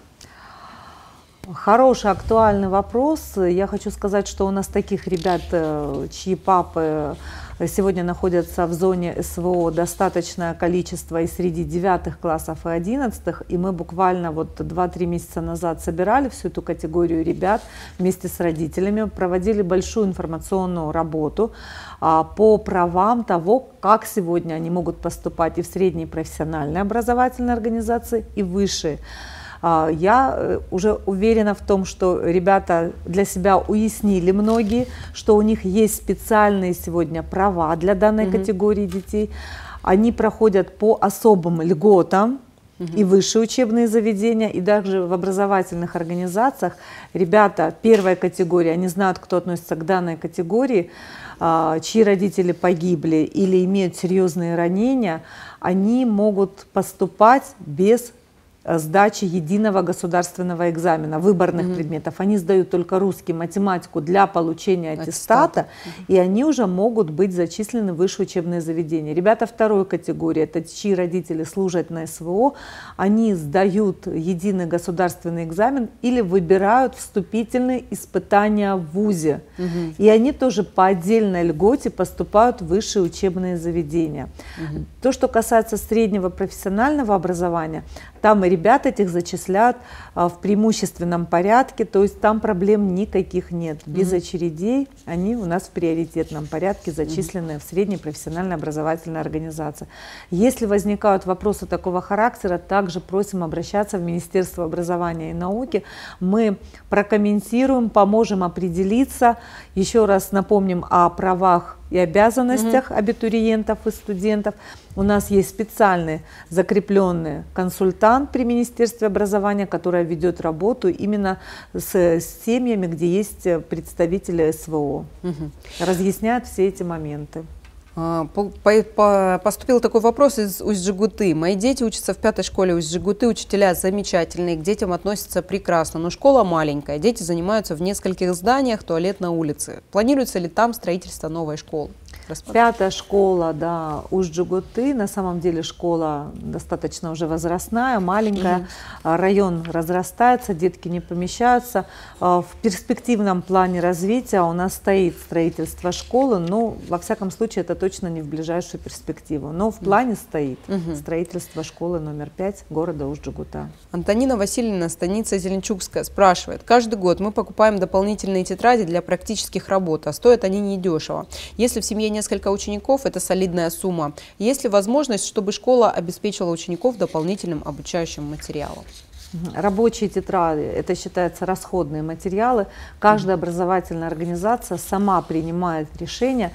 Хороший, актуальный вопрос. Я хочу сказать, что у нас таких ребят, чьи папы сегодня находятся в зоне СВО, достаточное количество и среди девятых классов и одиннадцатых. И мы буквально вот два-три месяца назад собирали всю эту категорию ребят вместе с родителями, проводили большую информационную работу а, по правам того, как сегодня они могут поступать и в средние профессиональные образовательные организации, и в высшие. Я уже уверена в том, что ребята для себя уяснили многие, что у них есть специальные сегодня права для данной mm-hmm. категории детей. Они проходят по особым льготам mm-hmm. и высшие учебные заведения, и также в образовательных организациях. Ребята первой категории, они знают, кто относится к данной категории, чьи родители погибли или имеют серьезные ранения, они могут поступать без сдачи единого государственного экзамена, выборных mm-hmm. предметов. Они сдают только русский, математику для получения аттестата, mm-hmm. и они уже могут быть зачислены в высшие учебные заведения. Ребята второй категории, это чьи родители служат на СВО, они сдают единый государственный экзамен или выбирают вступительные испытания в вузе. Mm-hmm. И они тоже по отдельной льготе поступают в высшие учебные заведения. Mm-hmm. То, что касается среднего профессионального образования, там ребят этих зачисляют а, в преимущественном порядке, то есть там проблем никаких нет. Без mm-hmm. очередей они у нас в приоритетном порядке зачислены mm-hmm. в средней профессиональной образовательной организации. Если возникают вопросы такого характера, также просим обращаться в Министерство образования и науки. Мы прокомментируем, поможем определиться. Еще раз напомним о правах и обязанностях mm-hmm. абитуриентов и студентов. У нас есть специальный закрепленный консультант при Министерстве образования, который ведет работу именно с, с семьями, где есть представители СВО. Mm-hmm. Разъясняет все эти моменты. Поступил такой вопрос из Усть-Жигуты. Мои дети учатся в пятой школе Усть-Жигуты, учителя замечательные, к детям относятся прекрасно, но школа маленькая, дети занимаются в нескольких зданиях, туалет на улице. Планируется ли там строительство новой школы? Пятая школа, да, Усть-Жигуты, на самом деле школа достаточно уже возрастная, маленькая, угу. район разрастается, детки не помещаются. В перспективном плане развития у нас стоит строительство школы, но во всяком случае это точно не в ближайшую перспективу, но в плане стоит угу. строительство школы номер пять города Усть-Жигута. Антонина Васильевна, станица Зеленчукская, спрашивает: каждый год мы покупаем дополнительные тетради для практических работ, а стоят они недешево. Если в семье несколько учеников, это солидная сумма. Есть ли возможность, чтобы школа обеспечила учеников дополнительным обучающим материалом? Рабочие тетради, это считается расходные материалы. Каждая образовательная организация сама принимает решение.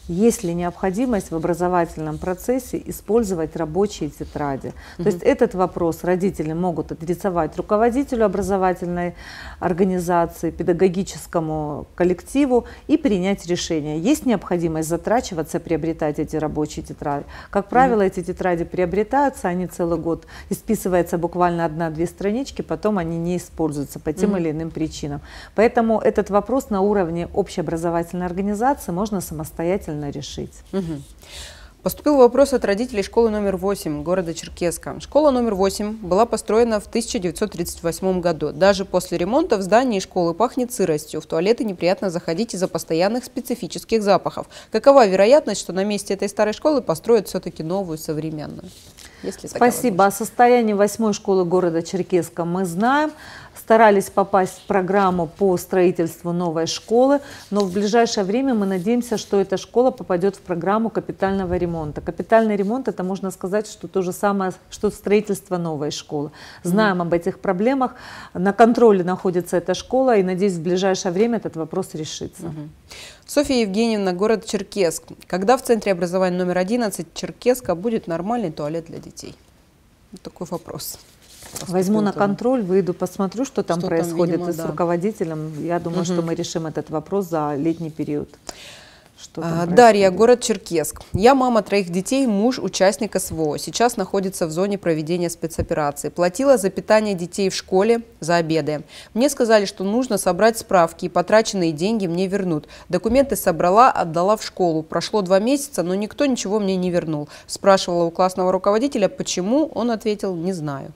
есть ли необходимость в образовательном процессе использовать рабочие тетради. Mm-hmm. То есть этот вопрос родители могут адресовать руководителю образовательной организации, педагогическому коллективу и принять решение. Есть необходимость затрачиваться, приобретать эти рабочие тетради. Как правило, mm-hmm. эти тетради приобретаются, они целый год, исписывается буквально одна-две странички, потом они не используются по тем mm-hmm. или иным причинам. Поэтому этот вопрос на уровне общеобразовательной организации можно самостоятельно решить. Угу. Поступил вопрос от родителей школы номер восемь города Черкесска. Школа номер восемь была построена в тысяча девятьсот тридцать восьмом году. Даже после ремонта в здании школы пахнет сыростью. В туалеты неприятно заходить из-за постоянных специфических запахов. Какова вероятность, что на месте этой старой школы построят все-таки новую, современную? Спасибо. О состоянии восьмой школы города Черкесска мы знаем. Старались попасть в программу по строительству новой школы, но в ближайшее время мы надеемся, что эта школа попадет в программу капитального ремонта. Капитальный ремонт — это, можно сказать, что то же самое, что строительство новой школы. Знаем mm-hmm. об этих проблемах, на контроле находится эта школа, и, надеюсь, в ближайшее время этот вопрос решится. Mm-hmm. Софья Евгеньевна, город Черкесск. Когда в Центре образования номер одиннадцать Черкесска будет нормальный туалет для детей? Вот такой вопрос. Возьму на контроль, выйду, посмотрю, что там что происходит там, видимо, с да. руководителем. Я думаю, угу. что мы решим этот вопрос за летний период. Что а, Дарья, город Черкесск. Я мама троих детей, муж участник СВО. Сейчас находится в зоне проведения спецоперации. Платила за питание детей в школе, за обеды. Мне сказали, что нужно собрать справки, и потраченные деньги мне вернут. Документы собрала, отдала в школу. Прошло два месяца, но никто ничего мне не вернул. Спрашивала у классного руководителя, почему, он ответил, не знаю.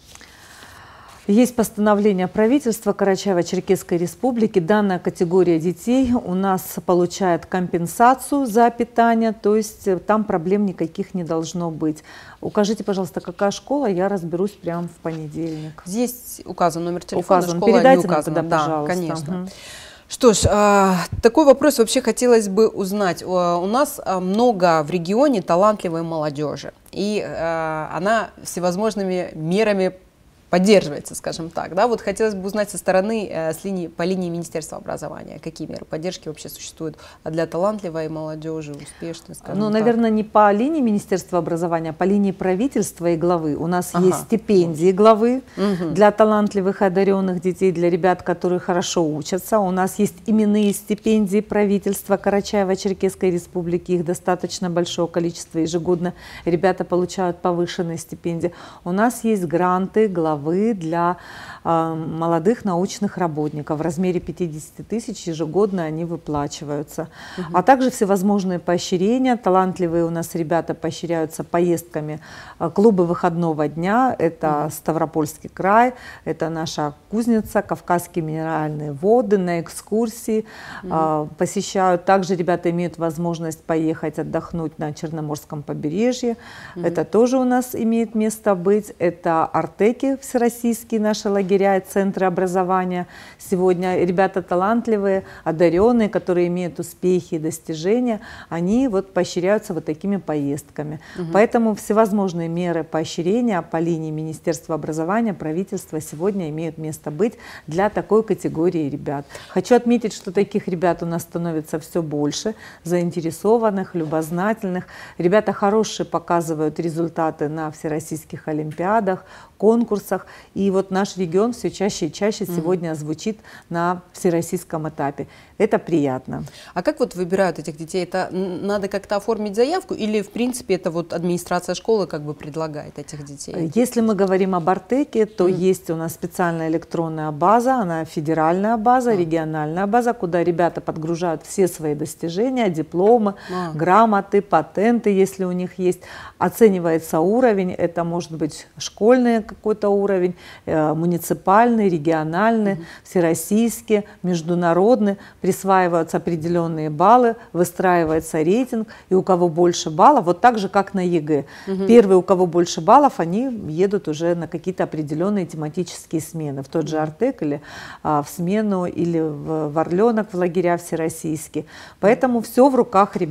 Есть постановление правительства Карачаево-Черкесской Республики. Данная категория детей у нас получает компенсацию за питание, то есть там проблем никаких не должно быть. Укажите, пожалуйста, какая школа, я разберусь прямо в понедельник. Здесь указан номер телефона, указан. школа Передайте не указана. Тогда, да, пожалуйста. Конечно. Угу. Что ж, э, такой вопрос вообще хотелось бы узнать. У нас много в регионе талантливой молодежи, и э, она всевозможными мерами поддерживается, скажем так. Да? Вот хотелось бы узнать со стороны, э, с линии, по линии Министерства образования, какие меры поддержки вообще существуют для талантливой молодежи, успешной, скажем Ну, так. наверное, не по линии Министерства образования, а по линии правительства и главы. У нас ага. есть стипендии главы угу. для талантливых и одаренных детей, для ребят, которые хорошо учатся. У нас есть именные стипендии правительства Карачаево-Черкесской Республики. Их достаточно большое количество ежегодно. Ребята получают повышенные стипендии. У нас есть гранты главы для э, молодых научных работников. В размере пятидесяти тысяч ежегодно они выплачиваются. Угу. А также всевозможные поощрения. Талантливые у нас ребята поощряются поездками э, клубы выходного дня. Это угу. Ставропольский край, это наша Кузница, Кавказские минеральные воды, на экскурсии угу. э, посещают. Также ребята имеют возможность поехать отдохнуть на Черноморском побережье. Угу. Это тоже у нас имеет место быть. Это Артеки, всероссийские наши лагеря и центры образования. Сегодня ребята талантливые, одаренные, которые имеют успехи и достижения, они вот поощряются вот такими поездками. Угу. Поэтому всевозможные меры поощрения по линии Министерства образования, правительства сегодня имеют место быть для такой категории ребят. Хочу отметить, что таких ребят у нас становится все больше, заинтересованных, любознательных. Ребята хорошие показывают результаты на всероссийских олимпиадах, конкурсах. И вот наш регион все чаще и чаще mm-hmm. сегодня звучит на всероссийском этапе. Это приятно. А как вот выбирают этих детей? Это надо как-то оформить заявку или, в принципе, это вот администрация школы как бы предлагает этих детей? Если мы говорим об Артеке, то mm-hmm. есть у нас специальная электронная база, она федеральная база, mm-hmm. региональная база, куда ребята подгружают все свои достижения, дипломы, mm-hmm. грамоты, патенты, если у них есть. Оценивается уровень, это может быть школьный какой-то уровень, э, муниципальный, региональный, mm-hmm. всероссийский, международный. Присваиваются определенные баллы, выстраивается рейтинг, и у кого больше баллов, вот так же, как на ЕГЭ. Угу. Первые, у кого больше баллов, они едут уже на какие-то определенные тематические смены, в тот же Артек или а, в смену, или в, в Орленок, в лагеря всероссийские. Поэтому все в руках ребят.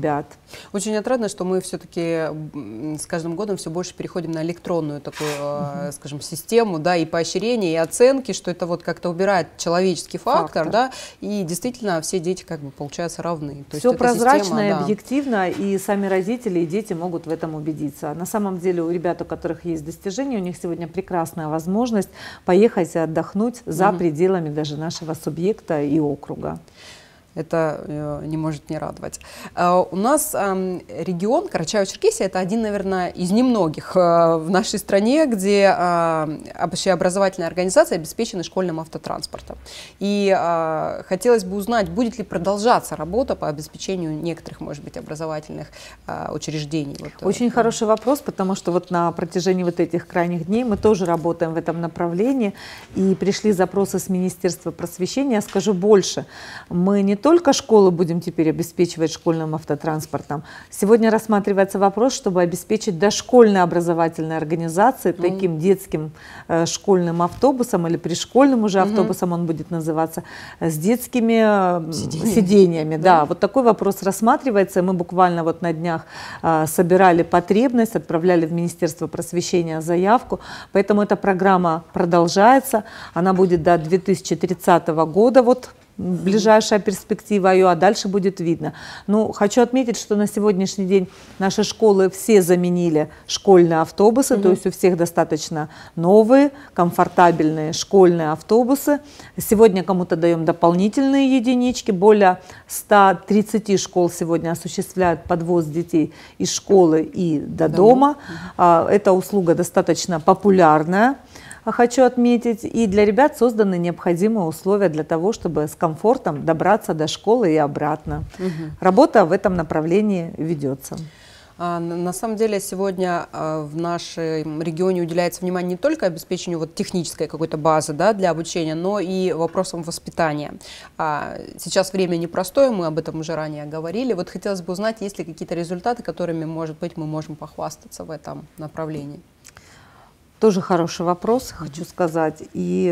Очень отрадно, что мы все-таки с каждым годом все больше переходим на электронную такую, uh-huh. скажем, систему, да, и поощрения, и оценки, что это вот как-то убирает человеческий фактор, фактор. Да, и действительно все дети как бы получаются равны. То все есть прозрачно система, и да. объективно, и сами родители и дети могут в этом убедиться. На самом деле у ребят, у которых есть достижения, у них сегодня прекрасная возможность поехать и отдохнуть за uh-huh. пределами даже нашего субъекта и округа. Это э, не может не радовать. Э, у нас э, регион Карачаево-Черкесия — это один, наверное, из немногих э, в нашей стране, где э, общеобразовательные организации обеспечены школьным автотранспортом. И э, хотелось бы узнать, будет ли продолжаться работа по обеспечению некоторых, может быть, образовательных э, учреждений. Вот, Очень э, хороший вопрос, потому что вот на протяжении вот этих крайних дней мы тоже работаем в этом направлении, и пришли запросы с Министерства просвещения. Я скажу больше, мы не только школы будем теперь обеспечивать школьным автотранспортом. Сегодня рассматривается вопрос, чтобы обеспечить дошкольные образовательные организации mm-hmm. таким детским э, школьным автобусом или пришкольным уже mm-hmm. автобусом он будет называться, с детскими э, сидениями. сидениями да. Да. Вот такой вопрос рассматривается. Мы буквально вот на днях э, собирали потребность, отправляли в Министерство просвещения заявку. Поэтому эта программа продолжается. Она будет до две тысячи тридцатого года. Вот ближайшая перспектива ее, а дальше будет видно. Ну, хочу отметить, что на сегодняшний день наши школы все заменили школьные автобусы, mm-hmm. то есть у всех достаточно новые, комфортабельные школьные автобусы. Сегодня кому-то даем дополнительные единички. Более ста тридцати школ сегодня осуществляют подвоз детей из школы и до дома. Mm-hmm. Эта услуга достаточно популярная. Хочу отметить, и для ребят созданы необходимые условия для того, чтобы с комфортом добраться до школы и обратно. Угу. Работа в этом направлении ведется. А, на самом деле сегодня а, в нашем регионе уделяется внимание не только обеспечению вот, технической какой-то базы, да, для обучения, но и вопросам воспитания. А, сейчас время непростое, мы об этом уже ранее говорили. Вот хотелось бы узнать, есть ли какие-то результаты, которыми, может быть, мы можем похвастаться в этом направлении. Тоже хороший вопрос, хочу сказать. И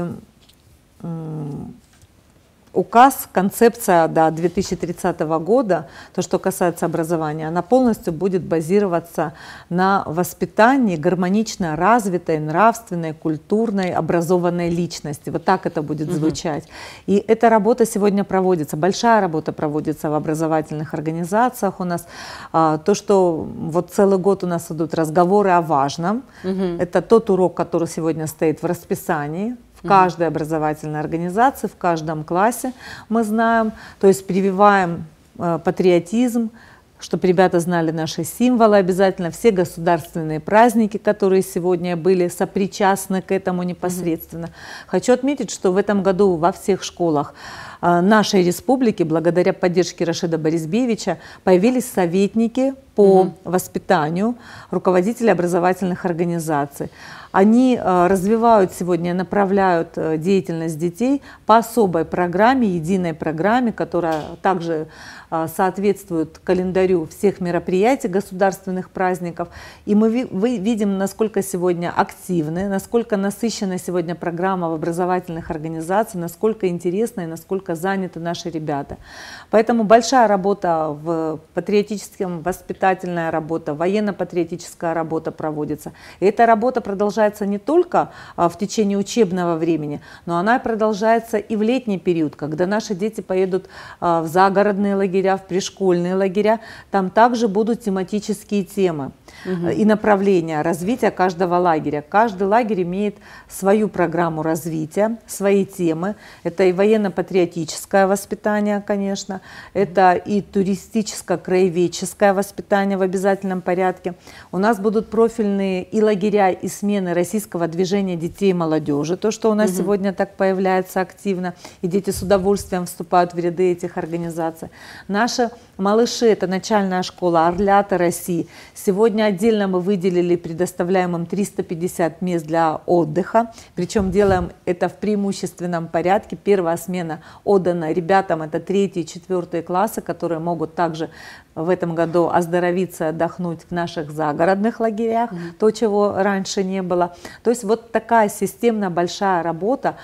указ, концепция до две тысячи тридцатого года, то, что касается образования, она полностью будет базироваться на воспитании гармонично развитой, нравственной, культурной, образованной личности. Вот так это будет звучать. Угу. И эта работа сегодня проводится, большая работа проводится в образовательных организациях у нас. А, то, что вот целый год у нас идут разговоры о важном, угу. это тот урок, который сегодня стоит в расписании. В каждой образовательной организации, в каждом классе мы знаем, то есть прививаем э, патриотизм, чтобы ребята знали наши символы обязательно, все государственные праздники, которые сегодня были сопричастны к этому непосредственно. Mm-hmm. Хочу отметить, что в этом году во всех школах э, нашей республики, благодаря поддержке Рашида Борисбевича, появились советники по mm-hmm. воспитанию, руководители образовательных организаций. Они э, развивают сегодня, направляют э, деятельность детей по особой программе, единой программе, которая также э, соответствует календарю всех мероприятий государственных праздников. И мы ви вы видим, насколько сегодня активны, насколько насыщена сегодня программа в образовательных организациях, насколько интересна и насколько заняты наши ребята. Поэтому большая работа в патриотическом, воспитательная работа, военно-патриотическая работа проводится. И эта работа продолжается не только а, в течение учебного времени, но она продолжается и в летний период, когда наши дети поедут а, в загородные лагеря, в пришкольные лагеря. Там также будут тематические темы угу. и направления развития каждого лагеря. Каждый лагерь имеет свою программу развития, свои темы. Это и военно-патриотическое воспитание, конечно, это и туристическо-краеведческое воспитание в обязательном порядке. У нас будут профильные и лагеря, и смены российского движения детей и молодежи, то, что у нас угу. сегодня так появляется активно, и дети с удовольствием вступают в ряды этих организаций. Наши малыши, это начальная школа «Орлята России». Сегодня отдельно мы выделили, предоставляем им триста пятьдесят мест для отдыха, причем делаем это в преимущественном порядке. Первая смена отдана ребятам, это третьи и четвертые классы, которые могут также в этом году оздоровиться, отдохнуть в наших загородных лагерях, mm-hmm. то, чего раньше не было. То есть вот такая системная большая работа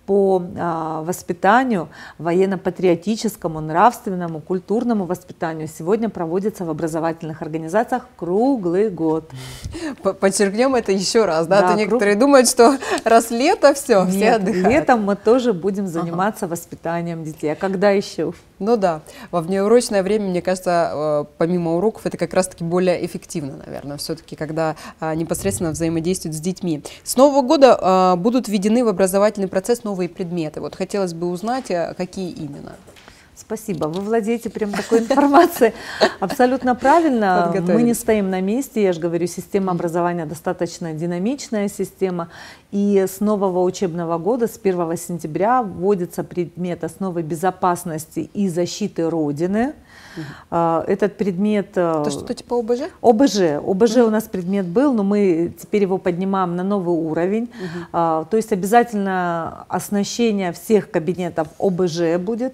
по а, воспитанию, военно-патриотическому, нравственному, культурному воспитанию сегодня проводится в образовательных организациях круглый год. Подчеркнем это еще раз, да, да а то некоторые круг... думают, что раз лето, все, Нет, все отдыхают. Летом мы тоже будем заниматься ага. воспитанием детей, а когда еще? Ну да, во внеурочное время, мне кажется, помимо уроков, это как раз-таки более эффективно, наверное, все-таки, когда непосредственно взаимодействуют с детьми. С Нового года будут введены в образовательный процесс новые предметы. Вот хотелось бы узнать, какие именно. Спасибо, вы владеете прям такой информацией. Абсолютно правильно, мы не стоим на месте, я же говорю, система образования достаточно динамичная система, и с нового учебного года, с первого сентября, вводится предмет основы безопасности и защиты Родины. Uh-huh. Этот предмет... Это что-то типа ОБЖ? ОБЖ. ОБЖ uh-huh. у нас предмет был, но мы теперь его поднимаем на новый уровень. Uh-huh. То есть обязательно оснащение всех кабинетов ОБЖ будет.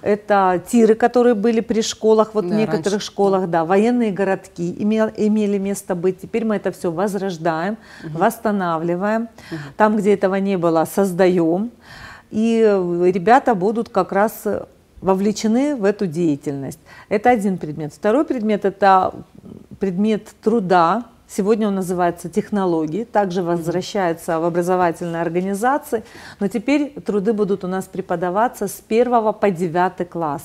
Это тиры, которые были при школах, вот да, в некоторых раньше. школах, да, военные городки имел, имели место быть. Теперь мы это все возрождаем, uh-huh. восстанавливаем. Uh-huh. Там, где этого не было, создаем. И ребята будут как раз... вовлечены в эту деятельность. Это один предмет. Второй предмет – это предмет труда. Сегодня он называется технологии, также возвращается в образовательные организации, но теперь труды будут у нас преподаваться с первого по девятый класс.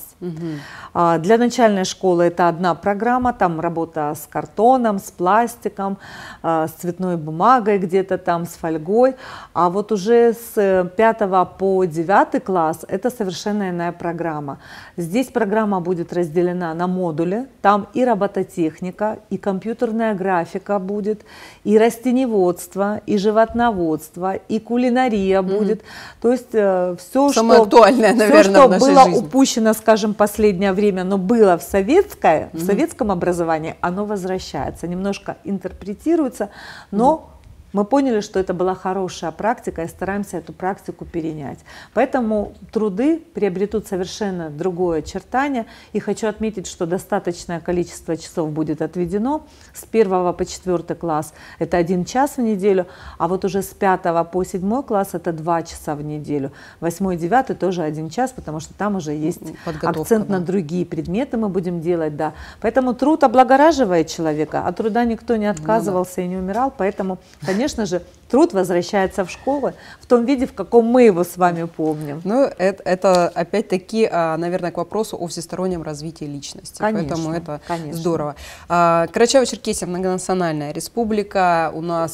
Угу. Для начальной школы это одна программа, там работа с картоном, с пластиком, с цветной бумагой где-то там, с фольгой, а вот уже с пятого по девятый класс это совершенно иная программа. Здесь программа будет разделена на модули, там и робототехника, и компьютерная графика будет, и растениеводство, и животноводство, и кулинария mm-hmm. будет. То есть э, все, Самое что, актуальное, наверное, все, что в нашей было жизни. упущено, скажем, последнее время, но было в, советское, mm-hmm. в советском образовании, оно возвращается, немножко интерпретируется, но mm-hmm. мы поняли, что это была хорошая практика и стараемся эту практику перенять. Поэтому труды приобретут совершенно другое очертание. И хочу отметить, что достаточное количество часов будет отведено. С первого по четвертый класс это один час в неделю, а вот уже с пятого по седьмой класс это два часа в неделю. Восьмой, девятый тоже один час, потому что там уже есть акцент да. на другие предметы мы будем делать. Да. Поэтому труд облагораживает человека, от труда никто не отказывался ну, да. и не умирал, поэтому, конечно, Конечно же, труд возвращается в школы в том виде, в каком мы его с вами помним. Ну, это, это опять-таки, наверное, к вопросу о всестороннем развитии личности. Конечно, Поэтому это конечно. здорово. Карачаево-Черкесия многонациональная республика. У нас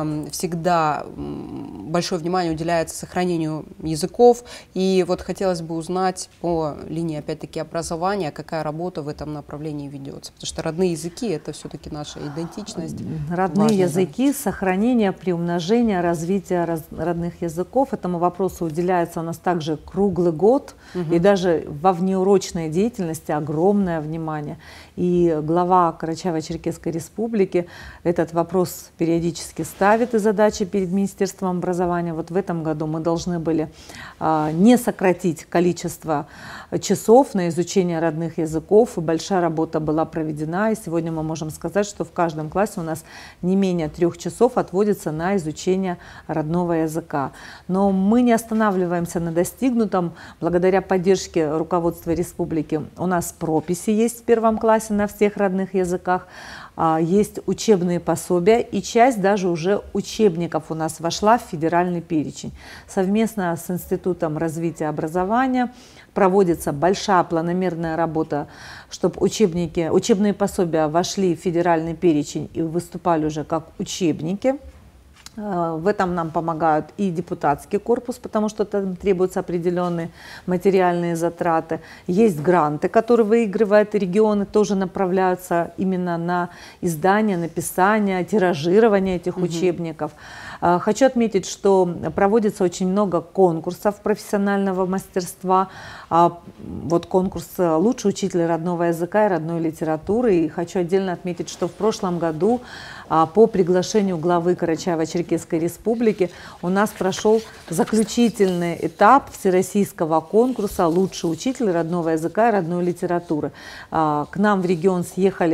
всегда большое внимание уделяется сохранению языков. И вот хотелось бы узнать по линии, опять-таки, образования, какая работа в этом направлении ведется. Потому что родные языки – это все-таки наша идентичность. Родные Важно, языки, да. сохранение, приумножение, развитие раз, родных языков. Этому вопросу уделяется у нас также круглый год. Угу. И даже во внеурочной деятельности огромное внимание. И глава Карачаево-Черкесской республики этот вопрос периодически ставит и задачи перед Министерством образования. Вот в этом году мы должны были а, не сократить количество часов на изучение родных языков. И большая работа была проведена. И сегодня мы можем сказать, что в каждом классе у нас не менее трех часов отводится на изучение родного языка. Но мы не останавливаемся на достигнутом. Благодаря поддержке руководства республики у нас прописи есть в первом классе на всех родных языках, есть учебные пособия, и часть даже уже учебников у нас вошла в федеральный перечень. Совместно с Институтом развития образования проводится большая планомерная работа, чтобы учебники, учебные пособия вошли в федеральный перечень и выступали уже как учебники. В этом нам помогают и депутатский корпус, потому что там требуются определенные материальные затраты. Есть гранты, которые выигрывают регионы, тоже направляются именно на издание, написание, тиражирование этих угу. учебников. Хочу отметить, что проводится очень много конкурсов профессионального мастерства. Вот конкурс «Лучший учитель родного языка и родной литературы». И хочу отдельно отметить, что в прошлом году по приглашению главы Карачаево-Черкесской республики у нас прошел заключительный этап всероссийского конкурса «Лучший учитель родного языка и родной литературы». К нам в регион съехались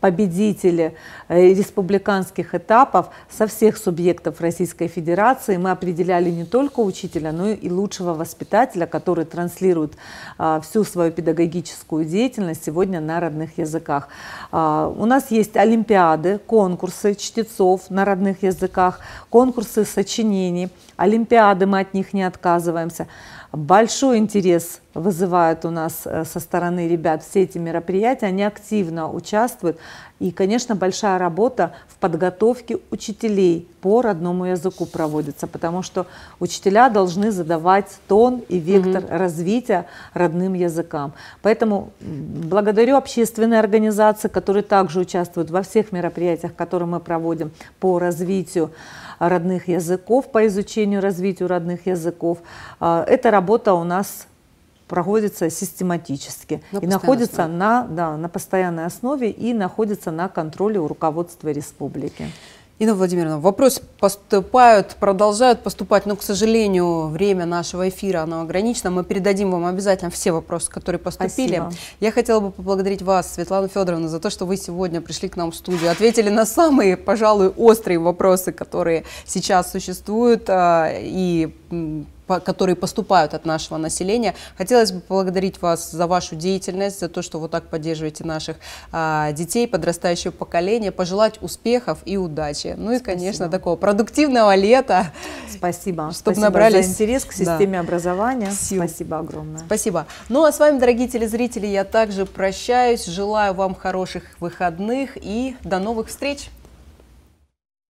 победители республиканских этапов со всех субъектов Российской Федерации. Мы определяли не только учителя, но и лучшего воспитателя, который транслирует а, всю свою педагогическую деятельность сегодня на родных языках. А, у нас есть олимпиады, конкурсы чтецов на родных языках, конкурсы сочинений, олимпиады, мы от них не отказываемся. Большой интерес вызывают у нас со стороны ребят все эти мероприятия, они активно участвуют. И, конечно, большая работа в подготовке учителей по родному языку проводится, потому что учителя должны задавать тон и вектор mm-hmm. развития родным языкам. Поэтому благодарю общественные организации, которые также участвуют во всех мероприятиях, которые мы проводим по развитию родных языков, по изучению, развитию родных языков. Эта работа у нас проводится систематически на и находится на, да, на постоянной основе и находится на контроле у руководства республики. Инна Владимировна, вопросы поступают, продолжают поступать, но, к сожалению, время нашего эфира оно ограничено. Мы передадим вам обязательно все вопросы, которые поступили. Спасибо. Я хотела бы поблагодарить вас, Светлана Федоровна, за то, что вы сегодня пришли к нам в студию, ответили на самые, пожалуй, острые вопросы, которые сейчас существуют и которые поступают от нашего населения. Хотелось бы поблагодарить вас за вашу деятельность, за то, что вы так поддерживаете наших а, детей, подрастающее поколение, пожелать успехов и удачи. Ну и, конечно, Спасибо. Такого продуктивного лета. Спасибо. Чтобы Спасибо набрались за интерес к системе да. образования. Сил. Спасибо огромное. Спасибо. Ну а с вами, дорогие телезрители, я также прощаюсь. Желаю вам хороших выходных и до новых встреч.